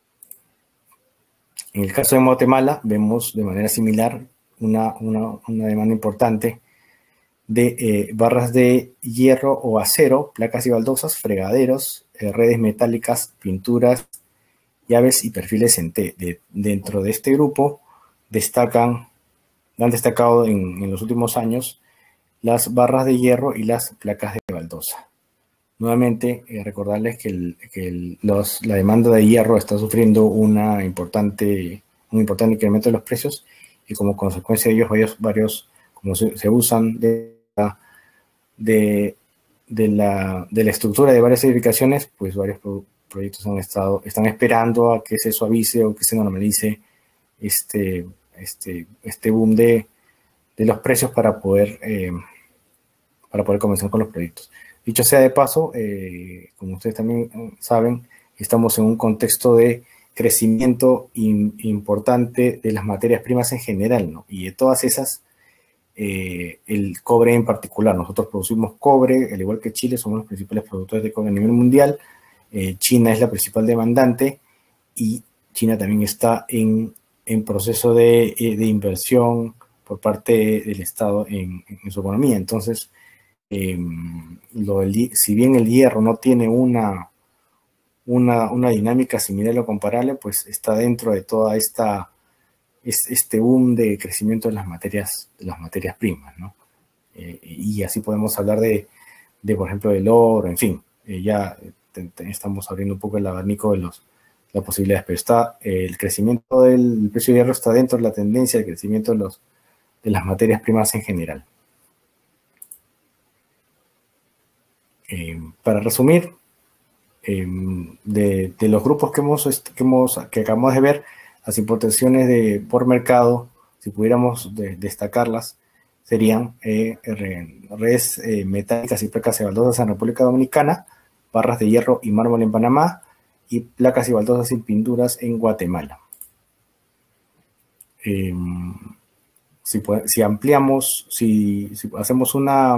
En el caso de Guatemala, vemos de manera similar una, una, una demanda importante de eh, barras de hierro o acero, placas y baldosas, fregaderos, eh, redes metálicas, pinturas, llaves y perfiles en T. De, dentro de este grupo destacan, han destacado en, en los últimos años las barras de hierro y las placas de baldosa. Nuevamente, eh, recordarles que, el, que el, los, la demanda de hierro está sufriendo una importante, un importante incremento de los precios y como consecuencia de ellos varios, varios como se, se usan de, de, de, la, de la estructura de varias edificaciones, pues varios pro, proyectos han estado, están esperando a que se suavice o que se normalice este, este, este boom de, de los precios para poder, eh, para poder comenzar con los proyectos. Dicho sea de paso, eh, como ustedes también saben, estamos en un contexto de crecimiento in, importante de las materias primas en general, ¿no? Y de todas esas, eh, el cobre en particular. Nosotros producimos cobre, al igual que Chile, somos los principales productores de cobre a nivel mundial. Eh, China es la principal demandante y China también está en, en proceso de, de inversión por parte del Estado en, en su economía. Entonces, Eh, lo, el, si bien el hierro no tiene una, una, una dinámica similar o comparable, pues está dentro de toda esta es, este boom de crecimiento de las materias, de las materias primas, ¿no? Eh, y así podemos hablar de, de, por ejemplo, del oro, en fin, eh, ya te, te estamos abriendo un poco el abanico de los, las posibilidades, pero está eh, el crecimiento del precio del hierro está dentro de la tendencia de crecimiento de, los, de las materias primas en general. Eh, para resumir, eh, de, de los grupos que, hemos, que, hemos, que acabamos de ver, las importaciones de, por mercado, si pudiéramos de, destacarlas, serían eh, redes eh, metálicas y placas y baldosas en República Dominicana, barras de hierro y mármol en Panamá, y placas y baldosas y pinturas en Guatemala. Eh, si, si ampliamos, si, si hacemos una...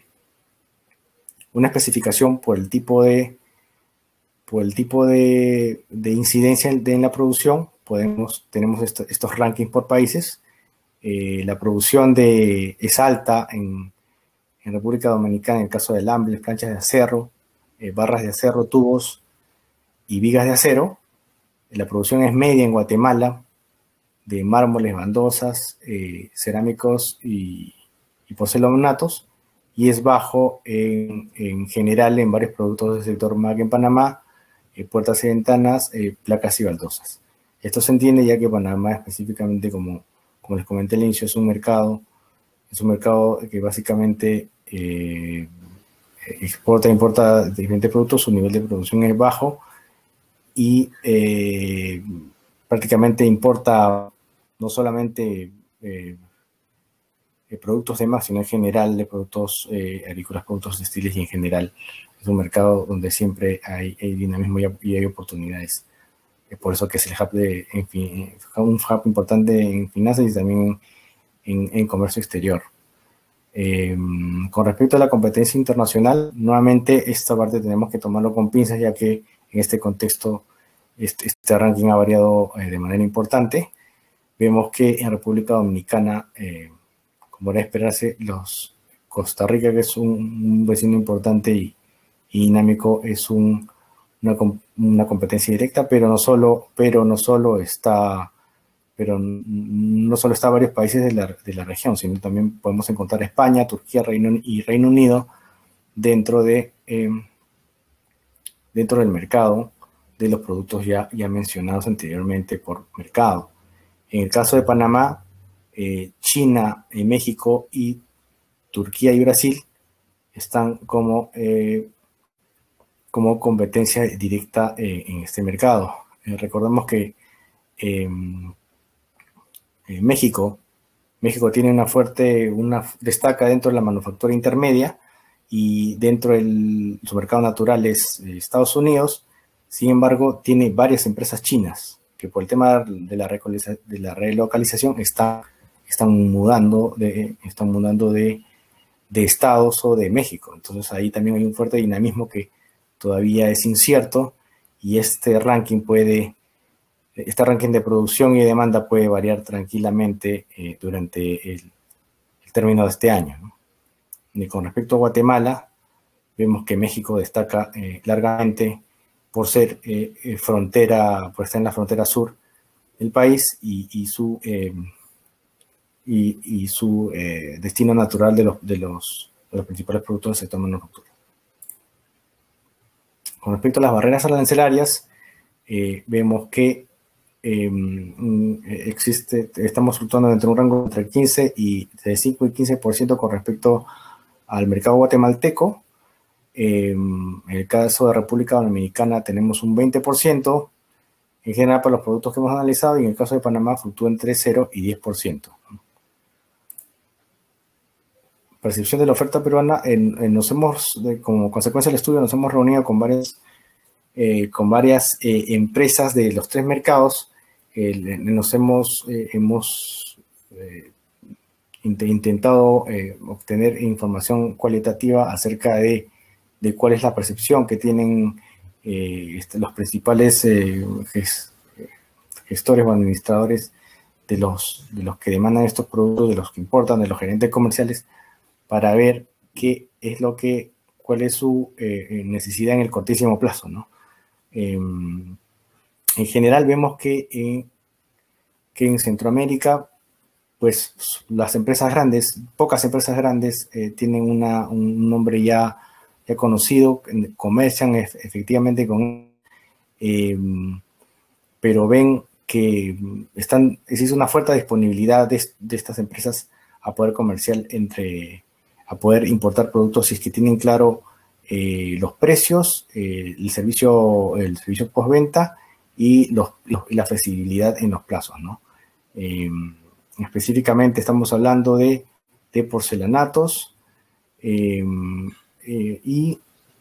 una especificación por el tipo de, por el tipo de, de incidencia en, de, en la producción, podemos, tenemos esto, estos rankings por países. Eh, la producción de, es alta en, en República Dominicana en el caso de alambres, planchas de acero, eh, barras de acero, tubos y vigas de acero. La producción es media en Guatemala de mármoles, baldosas, eh, cerámicos y, y porcelanatos. Y es bajo en, en general en varios productos del sector M A C en Panamá, eh, puertas y ventanas, eh, placas y baldosas. Esto se entiende ya que Panamá específicamente, como, como les comenté al inicio, es un mercado, es un mercado que básicamente eh, exporta e importa diferentes productos, su nivel de producción es bajo y eh, prácticamente importa no solamente eh, de productos de más, sino en general de productos eh, agrícolas, productos textiles y en general es un mercado donde siempre hay, hay dinamismo y, y hay oportunidades. Es por eso que es el hub de, en fin, un hub importante en finanzas y también en, en comercio exterior. Eh, con respecto a la competencia internacional, nuevamente esta parte tenemos que tomarlo con pinzas, ya que en este contexto este, este ranking ha variado eh, de manera importante. Vemos que en República Dominicana, eh, como era esperarse, los Costa Rica, que es un, un vecino importante y, y dinámico, es un, una, una competencia directa, pero no solo, pero no solo está pero no solo está varios países de la, de la región, sino también podemos encontrar España, Turquía, Reino, y Reino Unido dentro, de, eh, dentro del mercado de los productos ya, ya mencionados anteriormente por mercado. En el caso de Panamá, eh, China, eh, México y Turquía y Brasil están como, eh, como competencia directa eh, en este mercado. Eh, recordemos que eh, eh, México México tiene una fuerte, una destaca dentro de la manufactura intermedia y dentro del su mercado natural es eh, Estados Unidos. Sin embargo, tiene varias empresas chinas que por el tema de la, de la relocalización está, están mudando, de, están mudando de, de estados o de México. Entonces ahí también hay un fuerte dinamismo que todavía es incierto y este ranking puede Este ranking de producción y demanda puede variar tranquilamente eh, durante el, el término de este año, ¿no? Y con respecto a Guatemala, vemos que México destaca eh, largamente por ser eh, frontera, por estar en la frontera sur del país y, y su, eh, y, y su eh, destino natural de los, de, los, de los principales productos del sector manufactura. Con respecto a las barreras arancelarias, eh, vemos que Eh, existe, estamos fluctuando entre un rango entre quince y de cinco y quince por ciento con respecto al mercado guatemalteco. Eh, en el caso de República Dominicana tenemos un veinte por ciento en general para los productos que hemos analizado, y en el caso de Panamá fluctúa entre cero y diez por ciento. Percepción de la oferta peruana, en, en nos hemos, de, como consecuencia del estudio, nos hemos reunido con varias, eh, con varias eh, empresas de los tres mercados. Eh, nos hemos, eh, hemos eh, int intentado eh, obtener información cualitativa acerca de, de cuál es la percepción que tienen eh, este, los principales eh, gestores o administradores de los, de los que demandan estos productos, de los que importan, de los gerentes comerciales, para ver qué es lo que, cuál es su eh, necesidad en el cortísimo plazo, ¿no? Eh, En general vemos que, eh, que en Centroamérica, pues las empresas grandes, pocas empresas grandes eh, tienen una, un nombre ya, ya conocido, comercian efectivamente con eh, pero ven que están, existe una fuerte disponibilidad de, de estas empresas a poder comercial entre, a poder importar productos si es que tienen claro eh, los precios, eh, el servicio, el servicio postventa y los, los, la flexibilidad en los plazos, ¿no? Eh, específicamente estamos hablando de, de porcelanatos eh, eh, y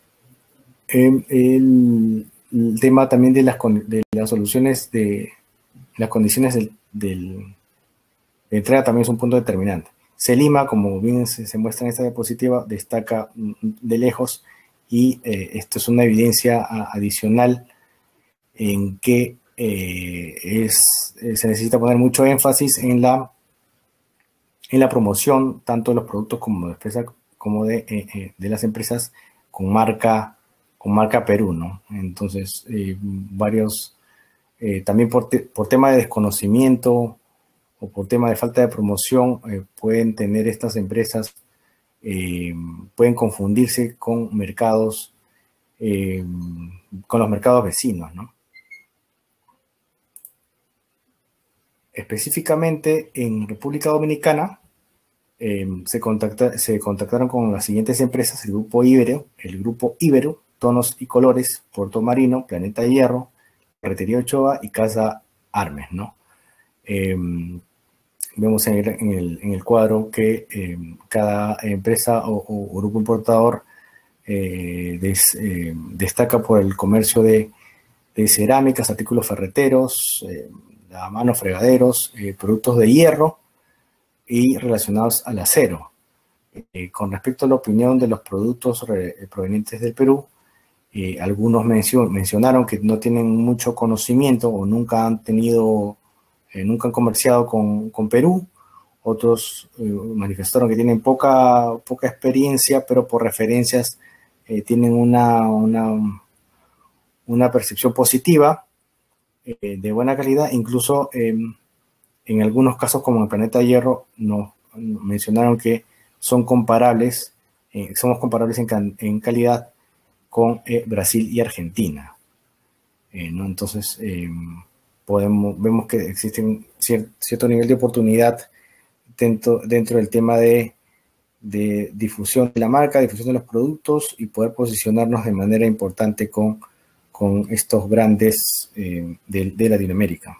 eh, el, el tema también de las, de las soluciones de las condiciones del, del, de entrega también es un punto determinante. Celima, como bien se, se muestra en esta diapositiva, destaca de lejos y eh, esto es una evidencia adicional en que eh, es, eh, se necesita poner mucho énfasis en la, en la promoción tanto de los productos como de, empresa, como de, eh, de las empresas con marca, con marca Perú, ¿no? Entonces, eh, varios, eh, también por, te, por tema de desconocimiento o por tema de falta de promoción, eh, pueden tener estas empresas, eh, pueden confundirse con mercados, eh, con los mercados vecinos, ¿no? Específicamente en República Dominicana, eh, se, contacta, se contactaron con las siguientes empresas: el Grupo Ibero, el Grupo Ibero, Tonos y Colores, Puerto Marino, Planeta Hierro, Ferretería Ochoa y Casa Armes, ¿no? Eh, vemos en el, en, el, en el cuadro que eh, cada empresa o, o grupo importador eh, des, eh, destaca por el comercio de, de cerámicas, artículos ferreteros, eh, lavamanos, fregaderos, eh, productos de hierro y relacionados al acero. Eh, con respecto a la opinión de los productos re, provenientes del Perú, eh, algunos mencio, mencionaron que no tienen mucho conocimiento o nunca han tenido, eh, nunca han comerciado con, con Perú. Otros eh, manifestaron que tienen poca, poca experiencia, pero por referencias eh, tienen una, una, una percepción positiva, eh, de buena calidad. Incluso eh, en algunos casos, como en Planeta Hierro, nos mencionaron que son comparables, eh, somos comparables en, en calidad con eh, Brasil y Argentina. Eh, ¿no? Entonces, eh, podemos, vemos que existe un cier, cierto nivel de oportunidad dentro, dentro del tema de, de difusión de la marca, difusión de los productos y poder posicionarnos de manera importante con, con estos grandes eh, de, de Latinoamérica.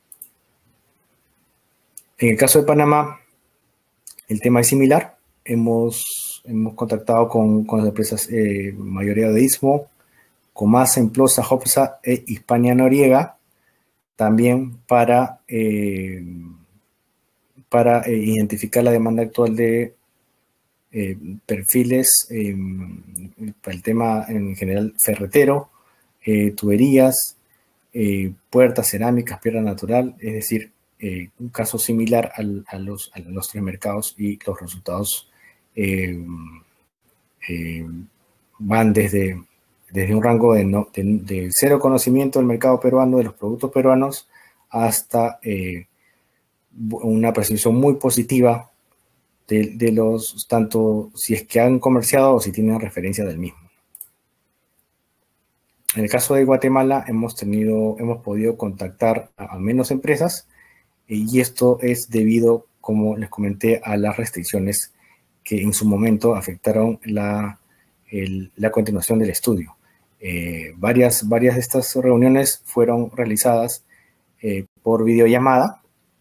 En el caso de Panamá, el tema es similar. Hemos, hemos contactado con, con las empresas eh, mayoría de Istmo, Comasa, Implosa, Hopsa e Hispania Noriega, también para, eh, para eh, identificar la demanda actual de eh, perfiles, eh, para el tema en general ferretero, eh, tuberías, eh, puertas, cerámicas, piedra natural, es decir, eh, un caso similar al, a, los, a los tres mercados, y los resultados eh, eh, van desde, desde un rango de, no, de, de cero conocimiento del mercado peruano, de los productos peruanos, hasta eh, una percepción muy positiva de, de los, tanto si es que han comerciado o si tienen referencia del mismo. En el caso de Guatemala hemos tenido, hemos podido contactar a, a menos empresas, y esto es debido, como les comenté, a las restricciones que en su momento afectaron la, el, la continuación del estudio. Eh, varias, varias de estas reuniones fueron realizadas eh, por videollamada.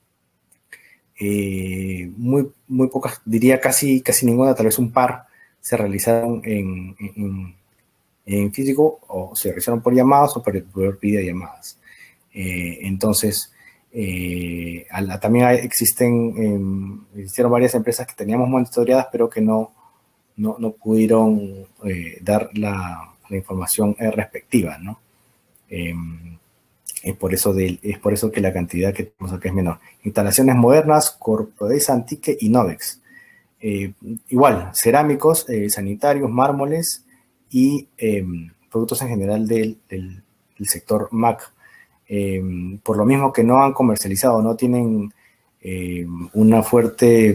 Eh, muy, muy pocas, diría casi, casi ninguna, tal vez un par, se realizaron en, en, en físico, o se realizaron por llamadas o por, por videollamadas. Eh, entonces, eh, a la, también hay, existen, eh, existieron varias empresas que teníamos monitoreadas, pero que no, no, no pudieron eh, dar la, la información eh, respectiva, ¿no? Eh, es, por eso de, es por eso que la cantidad que tenemos acá es menor. Instalaciones modernas, Corpodesa, Antique y Novex. Eh, igual, cerámicos, eh, sanitarios, mármoles y eh, productos en general del, del, del sector M A C. Eh, por lo mismo que no han comercializado, no tienen eh, una fuerte,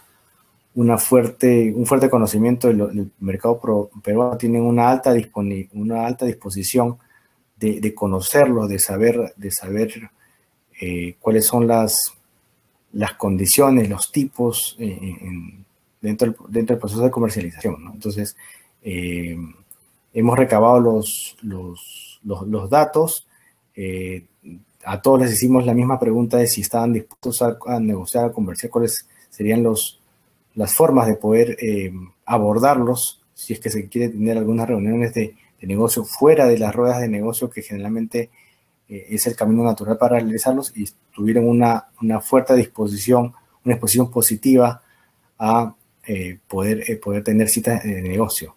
una fuerte, un fuerte conocimiento del, del mercado pro, peruano, tienen una alta, una alta disposición de, de conocerlo, de saber, de saber eh, cuáles son las, las condiciones, los tipos eh, en, dentro, del, dentro del proceso de comercialización, ¿no? Entonces, eh, hemos recabado los, los, los, los datos. Eh, a todos les hicimos la misma pregunta de si estaban dispuestos a, a negociar, a conversar, cuáles serían los, las formas de poder eh, abordarlos, si es que se quiere tener algunas reuniones de, de negocio fuera de las ruedas de negocio, que generalmente eh, es el camino natural para realizarlos, y tuvieron una, una fuerte disposición, una disposición positiva a eh, poder, eh, poder tener citas de negocio.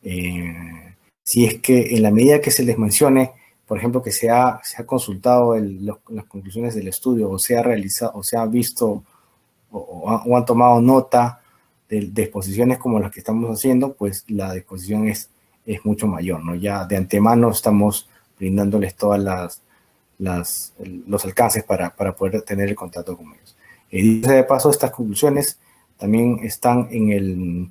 Eh, si es que en la medida que se les mencione, por ejemplo, que se ha, se ha consultado el, los, las conclusiones del estudio, o se ha realizado, o se ha visto, o, o, ha, o han tomado nota de, de exposiciones como las que estamos haciendo, pues la disposición es, es mucho mayor, ¿no? Ya de antemano estamos brindándoles todas las, las los alcances para, para poder tener el contacto con ellos. Eh, dice de paso, estas conclusiones también están en el,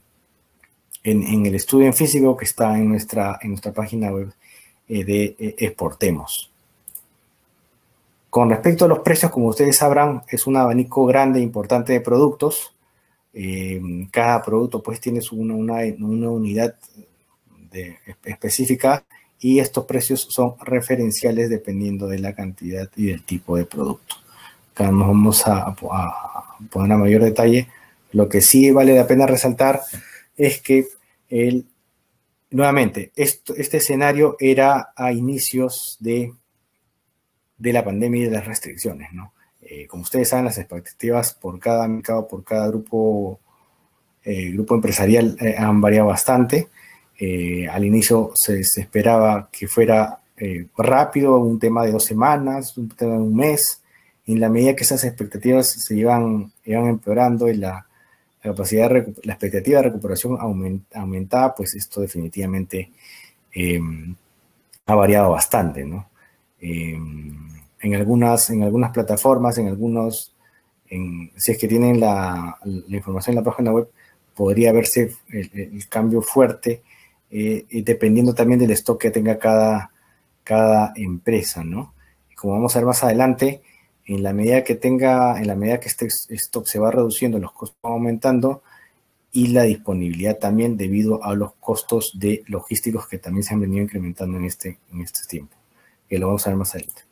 en, en el estudio en físico que está en nuestra, en nuestra página web de Exportemos. Con respecto a los precios, como ustedes sabrán, es un abanico grande e importante de productos. Eh, cada producto pues tiene su, una, una, una unidad de, específica y estos precios son referenciales dependiendo de la cantidad y del tipo de producto. Acá nos vamos a, a, a poner a mayor detalle. Lo que sí vale la pena resaltar es que el, nuevamente esto, este escenario era a inicios de, de la pandemia y de las restricciones, ¿no? Eh, como ustedes saben, las expectativas por cada mercado, por cada grupo, eh, grupo empresarial eh, han variado bastante. Eh, al inicio se, se esperaba que fuera eh, rápido, un tema de dos semanas, un tema de un mes. En la medida que esas expectativas se iban, iban empeorando y la, la capacidad de la expectativa de recuperación aument, aumentaba, pues esto definitivamente eh, ha variado bastante, ¿no? Eh, en, algunas, en algunas plataformas, en algunos, en, si es que tienen la, la información en la página web, podría verse el, el cambio fuerte, eh, dependiendo también del stock que tenga cada, cada empresa, ¿no? Como vamos a ver más adelante, en la medida que tenga, en la medida que este stock se va reduciendo, los costos van aumentando y la disponibilidad también debido a los costos de logísticos que también se han venido incrementando en este, en este tiempo, que lo vamos a ver más adelante.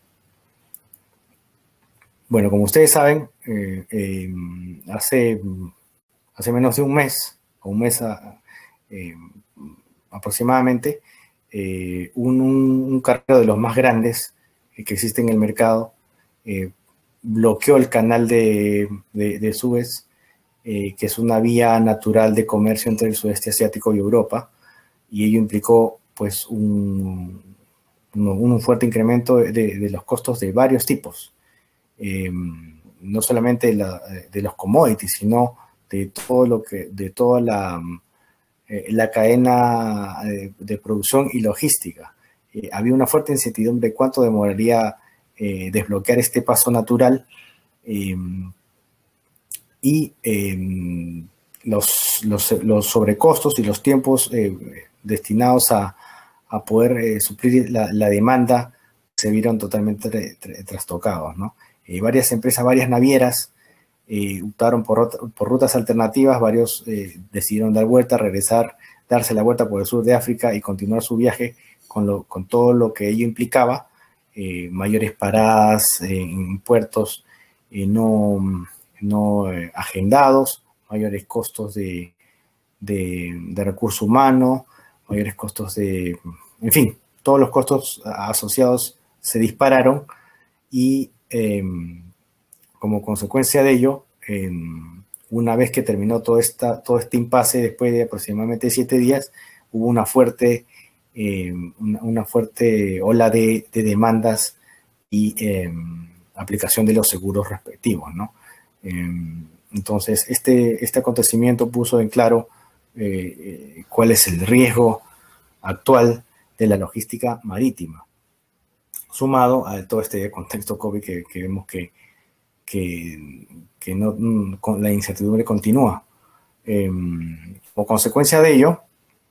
Bueno, como ustedes saben, eh, eh, hace, hace menos de un mes, o un mes a, eh, aproximadamente, eh, un, un carguero de los más grandes que existe en el mercado eh, bloqueó el canal de, de, de Suez, eh, que es una vía natural de comercio entre el sudeste asiático y Europa, y ello implicó pues un, un, un fuerte incremento de, de los costos de varios tipos, eh, no solamente la, de los commodities, sino de todo lo que, de toda la, eh, la cadena de, de producción y logística. Eh, había una fuerte incertidumbre de cuánto demoraría eh, desbloquear este paso natural, eh, y eh, los, los, los sobrecostos y los tiempos eh, destinados a, a poder eh, suplir la, la demanda se vieron totalmente trastocados, ¿no? Eh, varias empresas, varias navieras eh, optaron por, por rutas alternativas, varios eh, decidieron dar vuelta, regresar, darse la vuelta por el sur de África y continuar su viaje con, lo, con todo lo que ello implicaba, eh, mayores paradas eh, en puertos, eh, no... no eh, agendados, mayores costos de, de, de recurso humano, mayores costos de, en fin, todos los costos asociados se dispararon y eh, como consecuencia de ello, eh, una vez que terminó todo, esta, todo este impasse, después de aproximadamente siete días, hubo una fuerte, eh, una, una fuerte ola de, de demandas y eh, aplicación de los seguros respectivos, ¿no? Entonces, este, este acontecimiento puso en claro eh, cuál es el riesgo actual de la logística marítima, sumado a todo este contexto COVID que, que vemos que, que, que no, con la incertidumbre continúa. Eh, como consecuencia de ello,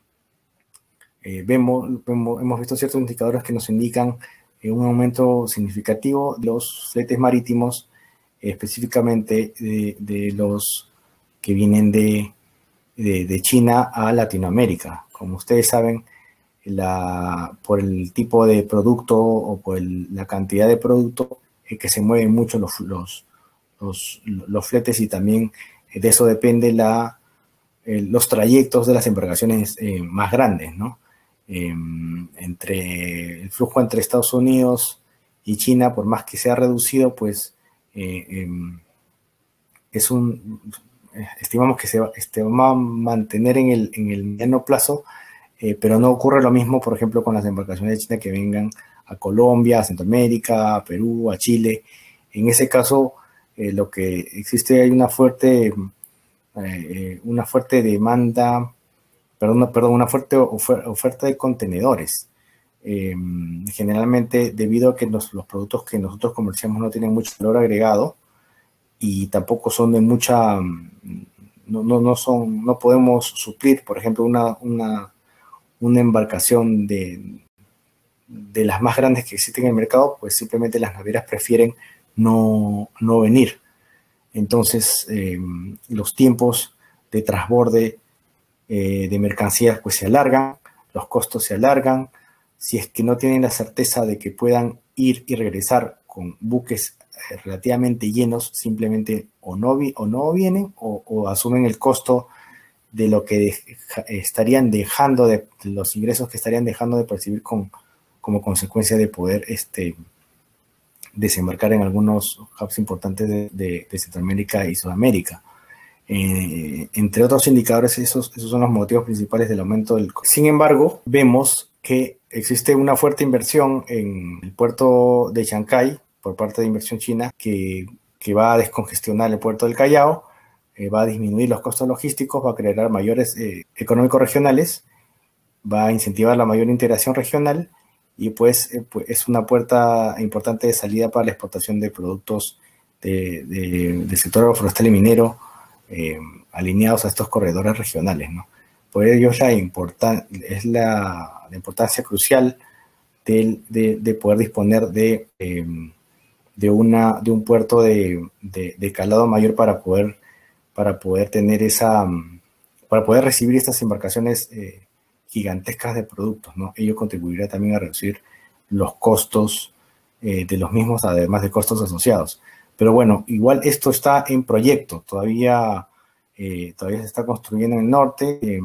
eh, vemos, vemos, hemos visto ciertos indicadores que nos indican eh, un aumento significativo de los fletes marítimos, específicamente de, de los que vienen de, de, de China a Latinoamérica. Como ustedes saben, la, por el tipo de producto o por el, la cantidad de producto eh, que se mueven mucho los, los, los, los fletes y también de eso depende la, eh, los trayectos de las embarcaciones eh, más grandes, ¿no? Eh, entre el flujo entre Estados Unidos y China, por más que sea reducido, pues Eh, eh, es un, estimamos que se va, este, va a mantener en el, en el mediano plazo, eh, pero no ocurre lo mismo, por ejemplo, con las embarcaciones de China que vengan a Colombia, a Centroamérica, a Perú, a Chile. En ese caso, eh, lo que existe hay una fuerte, eh, una fuerte demanda, perdón, perdón, una fuerte ofer oferta de contenedores. Eh, generalmente debido a que los, los productos que nosotros comerciamos no tienen mucho valor agregado y tampoco son de mucha, no, no, no son, no podemos suplir, por ejemplo, una, una, una embarcación de, de las más grandes que existen en el mercado, pues simplemente las navieras prefieren no, no venir. Entonces, eh, los tiempos de transborde eh, de mercancías pues se alargan, los costos se alargan. Si es que no tienen la certeza de que puedan ir y regresar con buques eh, relativamente llenos, simplemente o no, vi, o no vienen o, o asumen el costo de lo que deja, estarían dejando, de, de los ingresos que estarían dejando de percibir con, como consecuencia de poder este, desembarcar en algunos hubs importantes de, de, de Centroamérica y Sudamérica. Eh, entre otros indicadores, esos, esos son los motivos principales del aumento del costo. Sin embargo, vemos que existe una fuerte inversión en el puerto de Chancay por parte de inversión china que, que va a descongestionar el puerto del Callao, eh, va a disminuir los costos logísticos, va a crear mayores eh, económicos regionales, va a incentivar la mayor integración regional y pues, eh, pues es una puerta importante de salida para la exportación de productos de, de, del sector agroforestal y minero eh, alineados a estos corredores regionales, ¿no? Por ello es la, importan es la, la importancia crucial de, de, de poder disponer de, eh, de, una, de un puerto de, de, de calado mayor para poder, para poder tener esa, para poder recibir estas embarcaciones eh, gigantescas de productos, ¿no? Ello contribuirá también a reducir los costos eh, de los mismos, además de costos asociados. Pero bueno, igual esto está en proyecto, todavía, eh, todavía se está construyendo en el norte. Eh,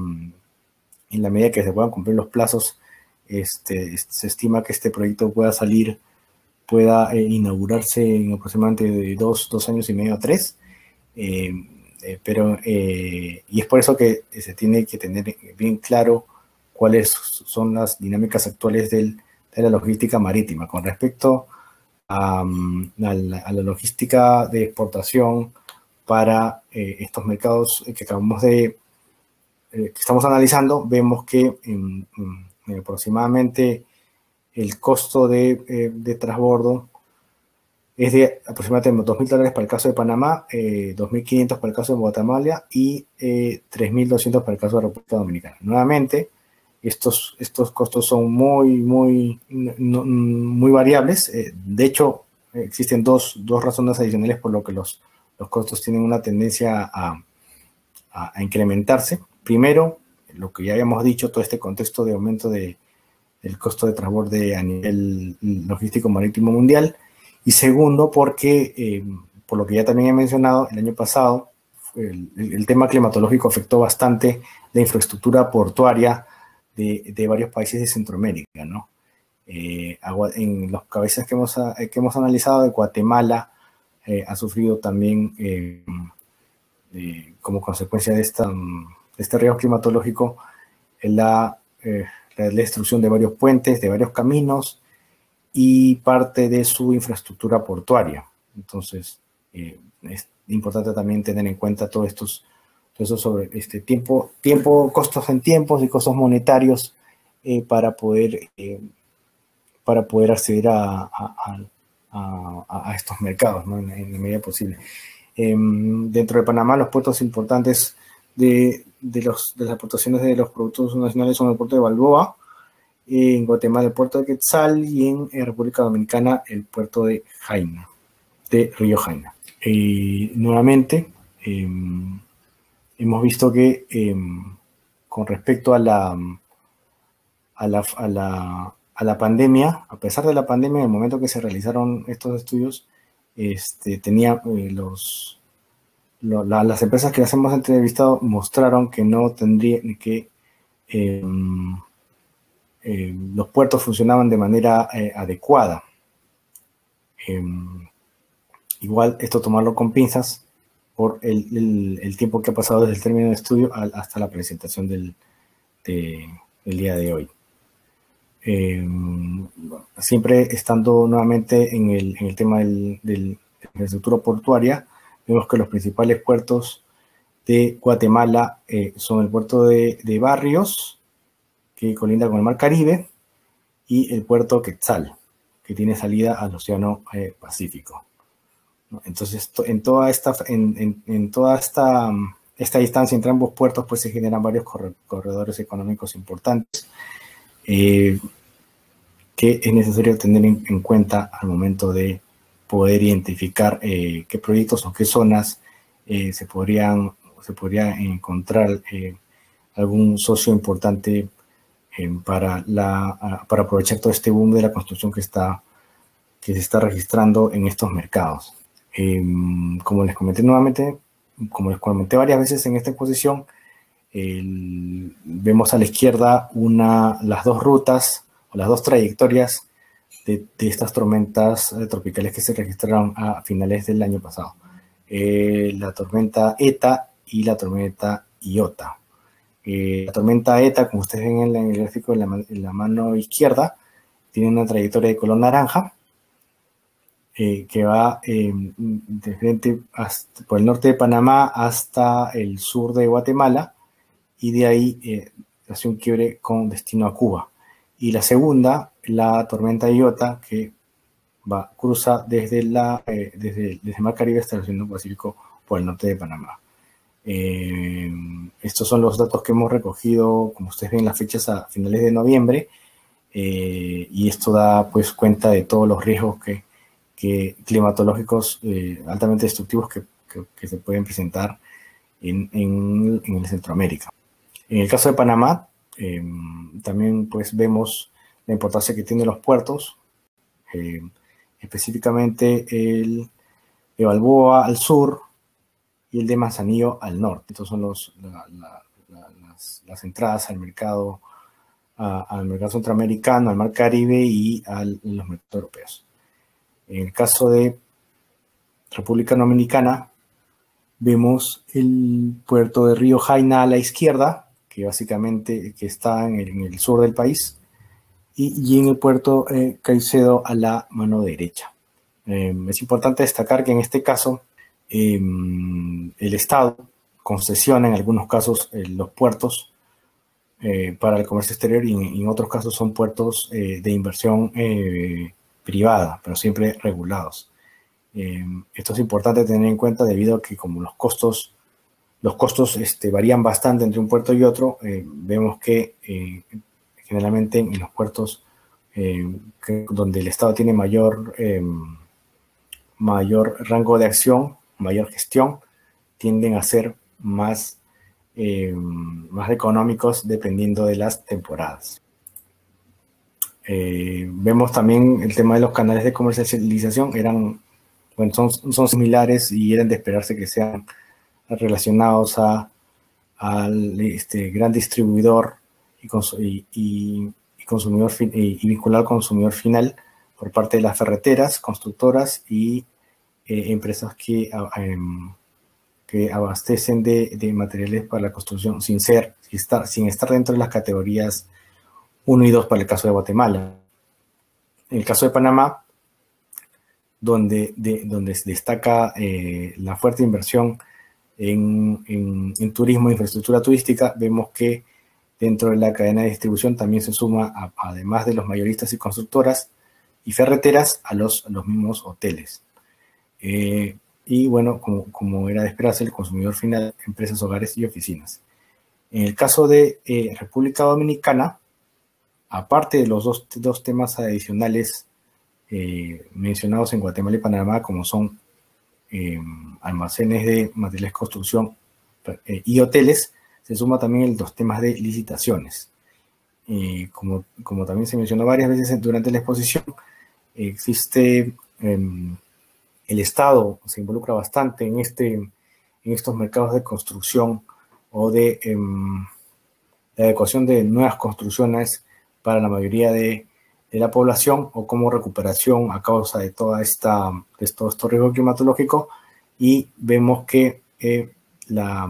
en la medida que se puedan cumplir los plazos, este, se estima que este proyecto pueda salir, pueda eh, inaugurarse en aproximadamente de dos, dos años y medio a tres. Eh, eh, pero, eh, y es por eso que se tiene que tener bien claro cuáles son las dinámicas actuales del, de la logística marítima. Con respecto a, a, la, a la logística de exportación para eh, estos mercados que acabamos de, eh, que estamos analizando, vemos que en, en aproximadamente el costo de, eh, de transbordo es de aproximadamente dos mil dólares para el caso de Panamá, eh, dos mil quinientos para el caso de Guatemala y eh, tres mil doscientos para el caso de República Dominicana. Nuevamente, estos, estos costos son muy, muy, no, muy variables. Eh, de hecho, existen dos, dos razones adicionales por lo que los, los costos tienen una tendencia a, a, a incrementarse. Primero, lo que ya habíamos dicho, todo este contexto de aumento de, del costo de transborde a nivel logístico marítimo mundial. Y segundo, porque, eh, por lo que ya también he mencionado, el año pasado el, el tema climatológico afectó bastante la infraestructura portuaria de, de varios países de Centroamérica, ¿no? Eh, en los cabezas que hemos, que hemos analizado, de Guatemala eh, ha sufrido también, eh, eh, como consecuencia de, esta, de este riesgo climatológico, la, eh, la destrucción de varios puentes, de varios caminos, y parte de su infraestructura portuaria. Entonces, eh, es importante también tener en cuenta todos estos, todo eso sobre este tiempo, tiempo, costos en tiempos y costos monetarios eh, para, poder, eh, para poder acceder a, a, a, a estos mercados, ¿no? en, en la medida posible. Eh, dentro de Panamá, los puertos importantes de, de, los, de las exportaciones de los productos nacionales son el puerto de Balboa, en Guatemala el puerto de Quetzal y en, en República Dominicana el puerto de Jaina, de Río Jaina. Eh, nuevamente, eh, hemos visto que eh, con respecto a la, a, la, a, la, a la pandemia, a pesar de la pandemia, en el momento que se realizaron estos estudios, este, tenía eh, los, lo, la, las empresas que las hemos entrevistado mostraron que no tendrían que eh, Eh, los puertos funcionaban de manera eh, adecuada. Eh, igual esto tomarlo con pinzas por el, el, el tiempo que ha pasado desde el término de estudio al, hasta la presentación del, de, del día de hoy. Eh, siempre estando nuevamente en el, en el tema del, del, de la infraestructura portuaria, vemos que los principales puertos de Guatemala eh, son el puerto de, de Barrios, que colinda con el Mar Caribe, y el puerto Quetzal, que tiene salida al Océano eh, Pacífico. Entonces, en toda esta, en, en, en toda esta, esta distancia entre ambos puertos, pues se generan varios corredores económicos importantes. Eh, que es necesario tener en, en cuenta al momento de poder identificar eh, qué proyectos o qué zonas eh, se podrían se podría encontrar eh, algún socio importante eh, para, la, para aprovechar todo este boom de la construcción que, está, que se está registrando en estos mercados. Eh, como les comenté nuevamente, como les comenté varias veces en esta exposición, el, vemos a la izquierda una, las dos rutas o las dos trayectorias de, de estas tormentas eh, tropicales que se registraron a finales del año pasado. Eh, la tormenta ETA y la tormenta Iota. Eh, la tormenta ETA, como ustedes ven en, la, en el gráfico en la, en la mano izquierda, tiene una trayectoria de color naranja eh, que va eh, de frente hasta, por el norte de Panamá hasta el sur de Guatemala, y de ahí eh, hace un quiebre con destino a Cuba. Y la segunda, la tormenta Iota, que va, cruza desde, la, eh, desde, desde el Mar Caribe hasta el Océano Pacífico por el norte de Panamá. Eh, estos son los datos que hemos recogido, como ustedes ven, las fechas a finales de noviembre, eh, y esto da pues cuenta de todos los riesgos que, que climatológicos eh, altamente destructivos que, que, que se pueden presentar en, en, en el Centroamérica. En el caso de Panamá, eh, también pues vemos la importancia que tienen los puertos, eh, específicamente el de Balboa al sur y el de Manzanillo al norte. Estos son los, la, la, la, las, las entradas al mercado, a, al mercado centroamericano, al Mar Caribe y a los mercados europeos. En el caso de República Dominicana, vemos el puerto de Río Jaina a la izquierda, que básicamente que está en el, en el sur del país, y, y en el puerto eh, Caicedo a la mano derecha. Eh, es importante destacar que en este caso eh, el Estado concesiona en algunos casos eh, los puertos eh, para el comercio exterior, y en, en otros casos son puertos eh, de inversión eh, privada, pero siempre regulados. Eh, esto es importante tener en cuenta debido a que como los costos, los costos este, varían bastante entre un puerto y otro, eh, vemos que eh, generalmente en los puertos eh, que, donde el Estado tiene mayor, eh, mayor rango de acción, mayor gestión, tienden a ser más, eh, más económicos dependiendo de las temporadas. Eh, vemos también el tema de los canales de comercialización, eran, bueno, son, son similares y eran de esperarse que sean relacionados a, al este, gran distribuidor y, y, y, y consumidor fin, y, y vinculado al consumidor final por parte de las ferreteras, constructoras y eh, empresas que, eh, que abastecen de, de materiales para la construcción sin ser, sin estar, sin estar dentro de las categorías uno y dos para el caso de Guatemala. En el caso de Panamá, donde, de, donde se destaca eh, la fuerte inversión en, en, en turismo e infraestructura turística, vemos que dentro de la cadena de distribución también se suma, a, además de los mayoristas y constructoras y ferreteras, a los, a los mismos hoteles. Eh, y bueno, como, como era de esperarse, el consumidor final, empresas, hogares y oficinas. En el caso de eh, República Dominicana, aparte de los dos, dos temas adicionales eh, mencionados en Guatemala y Panamá, como son eh, almacenes de materiales de construcción eh, y hoteles, se suma también los temas de licitaciones. Eh, como, como también se mencionó varias veces durante la exposición, eh, existe eh, el Estado se involucra bastante en, este, en estos mercados de construcción o de eh, la adecuación de nuevas construcciones para la mayoría de, de la población, o como recuperación a causa de toda esta de todo este riesgo climatológico, y vemos que eh, la,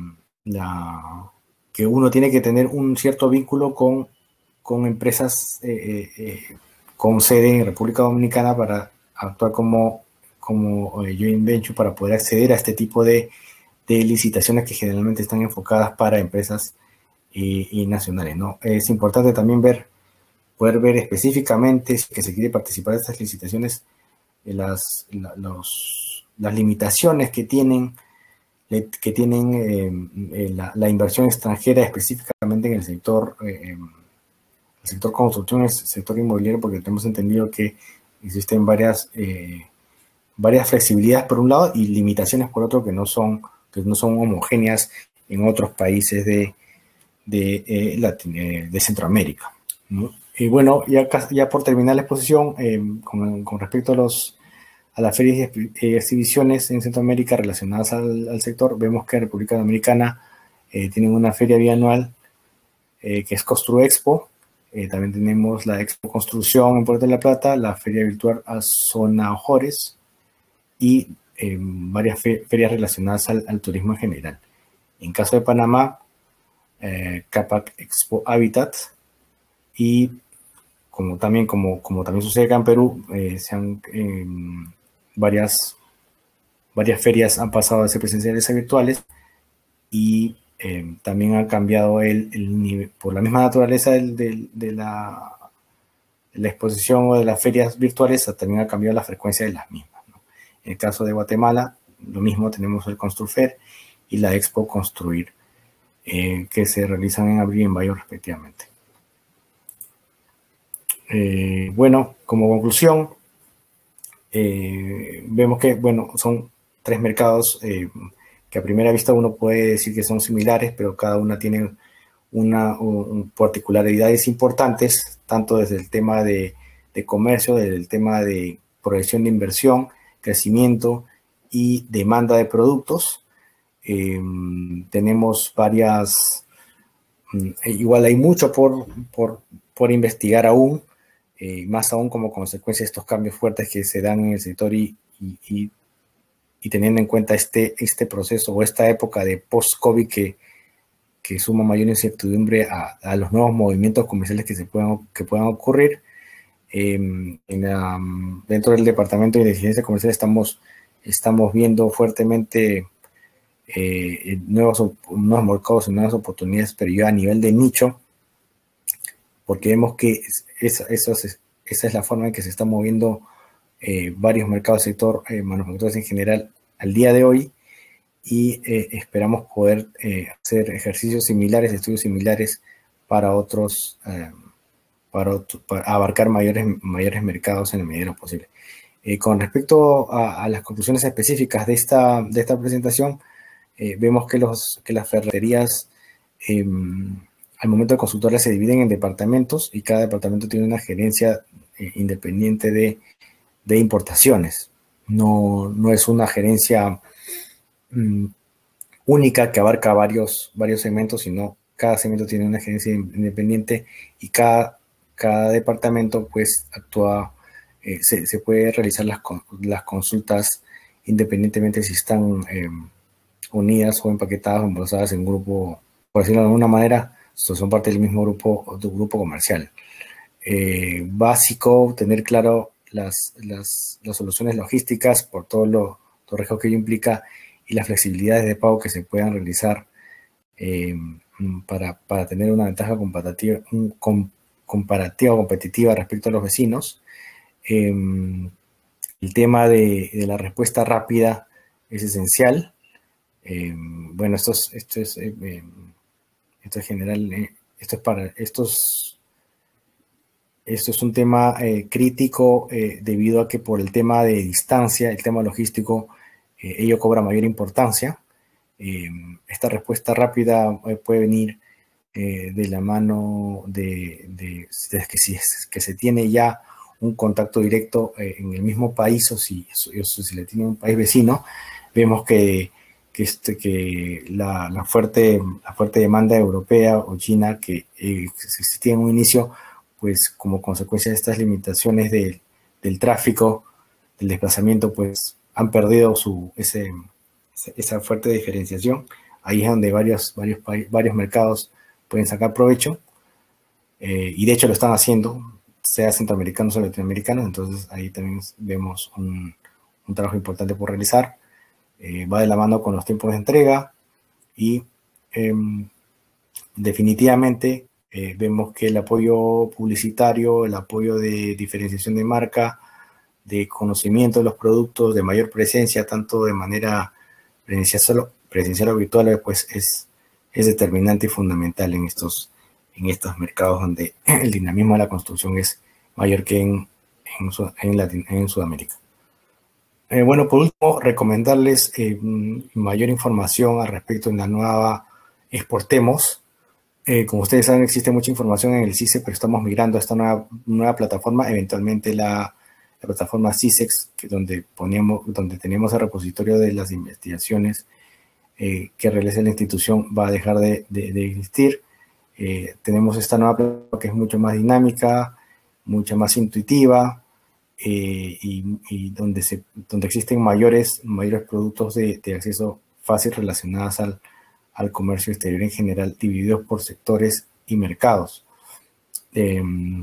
la que uno tiene que tener un cierto vínculo con, con empresas eh, eh, con sede en República Dominicana para actuar como, como eh, joint venture, para poder acceder a este tipo de, de licitaciones que generalmente están enfocadas para empresas Y, y nacionales, ¿no? Es importante también ver, poder ver específicamente si que se quiere participar de estas licitaciones, eh, las, la, los, las limitaciones que tienen, que tienen eh, la, la inversión extranjera, específicamente en el sector eh, el sector construcción es el sector inmobiliario, porque tenemos entendido que existen varias, eh, varias flexibilidades por un lado y limitaciones por otro que no son, que no son homogéneas en otros países de, de, eh, Latin, eh, de Centroamérica, ¿no? Y bueno, ya, ya por terminar la exposición, eh, con, con respecto a, los, a las ferias y exhibiciones en Centroamérica relacionadas al, al sector, vemos que en República Dominicana eh, tienen una feria bianual eh, que es Construexpo. Eh, también tenemos la Expo Construcción en Puerto de la Plata, la feria virtual a Zona Ojores y eh, varias fe ferias relacionadas al, al turismo en general. En caso de Panamá, eh, Capac Expo Habitat, y como también, como, como también sucede acá en Perú, eh, se han, eh, varias, varias ferias han pasado de ser presenciales a virtuales, y eh, también ha cambiado el, el nivel, por la misma naturaleza del, del, de, la, de la exposición o de las ferias virtuales, también ha cambiado la frecuencia de las mismas, ¿no? En el caso de Guatemala, lo mismo, tenemos el Construfer y la Expo Construir, eh, que se realizan en abril y en mayo respectivamente. Eh, bueno, como conclusión, eh, vemos que, bueno, son tres mercados eh, que a primera vista uno puede decir que son similares, pero cada una tiene una, un, particularidades importantes, tanto desde el tema de, de comercio, desde el tema de proyección de inversión, crecimiento y demanda de productos. Eh, tenemos varias, igual hay mucho por, por, por investigar aún, eh, más aún como consecuencia de estos cambios fuertes que se dan en el sector, y, y, y, y teniendo en cuenta este, este proceso o esta época de post-COVID que, que suma mayor incertidumbre a, a los nuevos movimientos comerciales que, se puedan, que puedan ocurrir. Eh, en la, dentro del Departamento de Inteligencia Comercial estamos, estamos viendo fuertemente eh, nuevos, nuevos mercados y nuevas oportunidades, pero ya a nivel de nicho, porque vemos que esa, esa, es, esa es la forma en que se están moviendo eh, varios mercados del sector eh, manufactureros en general al día de hoy, y eh, esperamos poder eh, hacer ejercicios similares, estudios similares para otros, eh, para, otro, para abarcar mayores, mayores mercados en la medida de lo posible. Eh, con respecto a, a las conclusiones específicas de esta, de esta presentación, eh, vemos que, los, que las ferreterías eh, al momento de consultarlas se dividen en departamentos, y cada departamento tiene una gerencia eh, independiente de, de importaciones. No, no es una gerencia mm, única que abarca varios, varios segmentos, sino cada segmento tiene una gerencia independiente, y cada, cada departamento pues actúa, eh, se, se puede realizar las, las consultas independientemente si están eh, unidas o empaquetadas o embolasadas en un grupo, por decirlo de alguna manera, son parte del mismo grupo, del grupo comercial. Eh, básico, tener claro las, las, las soluciones logísticas por todo lo, todo riesgo que ello implica, y las flexibilidades de pago que se puedan realizar eh, para, para tener una ventaja comparativa, un, com, comparativa o competitiva respecto a los vecinos. Eh, el tema de, de la respuesta rápida es esencial. Eh, bueno, esto es, esto es eh, eh, esto es general, eh, esto es para, estos, esto es un tema eh, crítico eh, debido a que por el tema de distancia, el tema logístico, eh, ello cobra mayor importancia. Eh, esta respuesta rápida eh, puede venir eh, de la mano de, de, de que, si, que se tiene ya un contacto directo eh, en el mismo país, o si, o si se le tiene un país vecino. Vemos que que, este, que la, la, fuerte, la fuerte demanda europea o china que eh, existía en un inicio, pues como consecuencia de estas limitaciones de, del tráfico, del desplazamiento, pues han perdido su, ese, esa fuerte diferenciación. Ahí es donde varios, varios, varios mercados pueden sacar provecho, eh, y de hecho lo están haciendo, sea centroamericanos o latinoamericanos. Entonces ahí también vemos un, un trabajo importante por realizar. Eh, va de la mano con los tiempos de entrega, y eh, definitivamente eh, vemos que el apoyo publicitario, el apoyo de diferenciación de marca, de conocimiento de los productos, de mayor presencia, tanto de manera presencial, presencial o virtual, pues es, es determinante y fundamental en estos, en estos mercados donde el dinamismo de la construcción es mayor que en, en, en, Latin, en Sudamérica. Eh, bueno, por último, recomendarles eh, mayor información al respecto en la nueva Exportemos. Eh, como ustedes saben, existe mucha información en el CISEC, pero estamos migrando a esta nueva, nueva plataforma. Eventualmente la, la plataforma CISEX, que donde, poníamos, donde teníamos el repositorio de las investigaciones eh, que realiza la institución, va a dejar de, de, de existir. Eh, tenemos esta nueva plataforma que es mucho más dinámica, mucho más intuitiva, eh, y, y donde, se, donde existen mayores, mayores productos de, de acceso fácil relacionados al, al comercio exterior en general, divididos por sectores y mercados. Eh,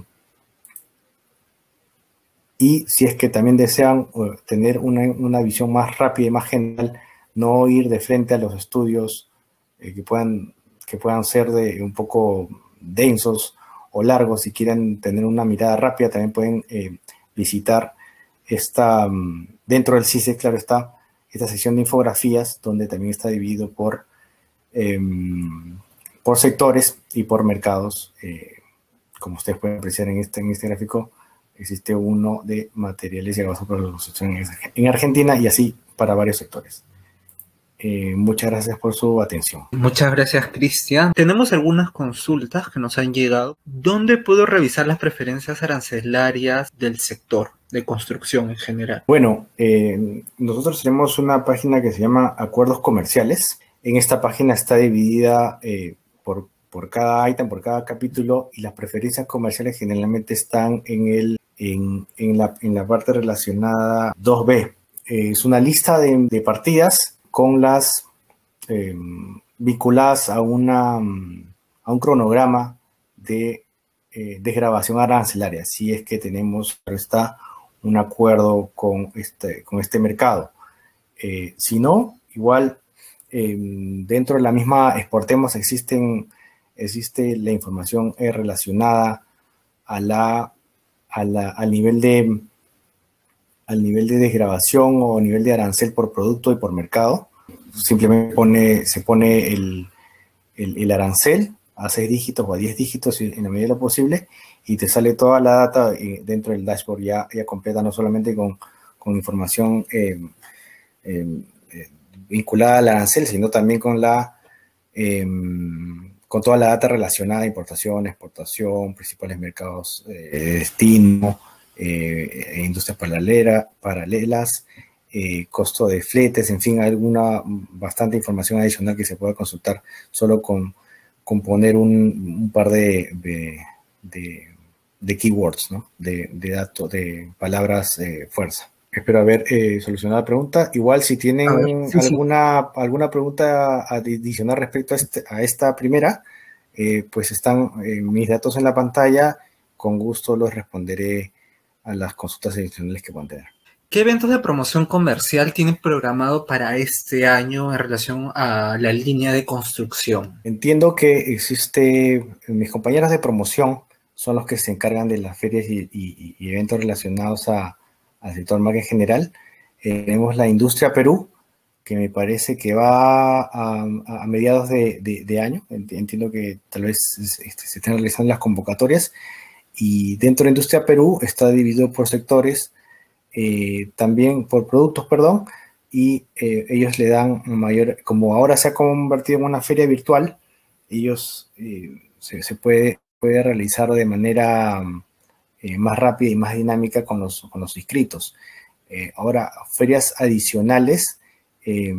y si es que también desean uh, tener una, una visión más rápida y más general, no ir de frente a los estudios eh, que puedan que puedan ser de un poco densos o largos. Si quieren tener una mirada rápida, también pueden eh, visitar esta, dentro del CISEC, claro está, esta sección de infografías, donde también está dividido por, eh, por sectores y por mercados. Eh, como ustedes pueden apreciar en este, en este gráfico, existe uno de materiales y agrosos para la construcción en Argentina y así para varios sectores. Eh, muchas gracias por su atención. Muchas gracias, Cristian. Tenemos algunas consultas que nos han llegado. ¿Dónde puedo revisar las preferencias arancelarias del sector de construcción en general? Bueno, eh, nosotros tenemos una página que se llama Acuerdos Comerciales. En esta página está dividida eh, por, por cada ítem, por cada capítulo, y las preferencias comerciales generalmente están en, el, en, en, la, en la parte relacionada dos B. Eh, es una lista de, de partidas con las eh, vinculadas a, una, a un cronograma de eh, desgravación arancelaria, si es que tenemos está, un acuerdo con este, con este mercado. Eh, si no, igual eh, dentro de la misma Exportemos existen, existe la información eh, relacionada a la, a la, al nivel de al nivel de desgravación o nivel de arancel por producto y por mercado. Simplemente pone, se pone el, el, el arancel a seis dígitos o a diez dígitos en la medida de lo posible y te sale toda la data dentro del dashboard ya, ya completa, no solamente con, con información eh, eh, vinculada al arancel, sino también con, la, eh, con toda la data relacionada a importación, exportación, principales mercados eh, de destino, Eh, industrias paralela, paralelas, eh, costo de fletes, en fin, hay alguna bastante información adicional que se puede consultar solo con, con poner un, un par de, de, de, de keywords, ¿no? de, de datos, de palabras de fuerza. Espero haber eh, solucionado la pregunta. Igual si tienen ver, sí, alguna, sí. alguna pregunta adicional respecto a, este, a esta primera, eh, pues están eh, mis datos en la pantalla, con gusto los responderé a las consultas adicionales que puedan tener. ¿Qué eventos de promoción comercial tienen programado para este año en relación a la línea de construcción? Entiendo que existe, mis compañeros de promoción son los que se encargan de las ferias y, y, y eventos relacionados a, al sector marca en general. Eh, tenemos la Industria Perú, que me parece que va a, a mediados de, de, de año. Entiendo que tal vez este, se estén realizando las convocatorias. Y dentro de Industria Perú está dividido por sectores, eh, también por productos, perdón, y eh, ellos le dan mayor, como ahora se ha convertido en una feria virtual, ellos eh, se, se puede, puede realizar de manera eh, más rápida y más dinámica con los, con los inscritos. Eh, ahora, ferias adicionales, eh,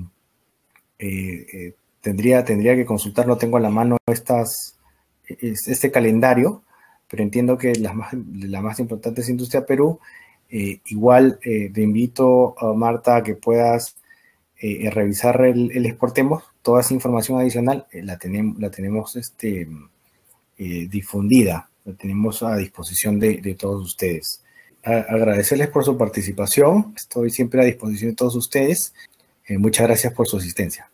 eh, eh, tendría, tendría que consultar, no tengo a la mano estas, este calendario, pero entiendo que la más, la más importante es Industria Perú. Eh, igual eh, te invito, a Marta, a que puedas eh, revisar el, el Exportemos. Toda esa información adicional eh, la tenemos, la tenemos este, eh, difundida, la tenemos a disposición de, de todos ustedes. A, agradecerles por su participación. Estoy siempre a disposición de todos ustedes. Eh, muchas gracias por su asistencia.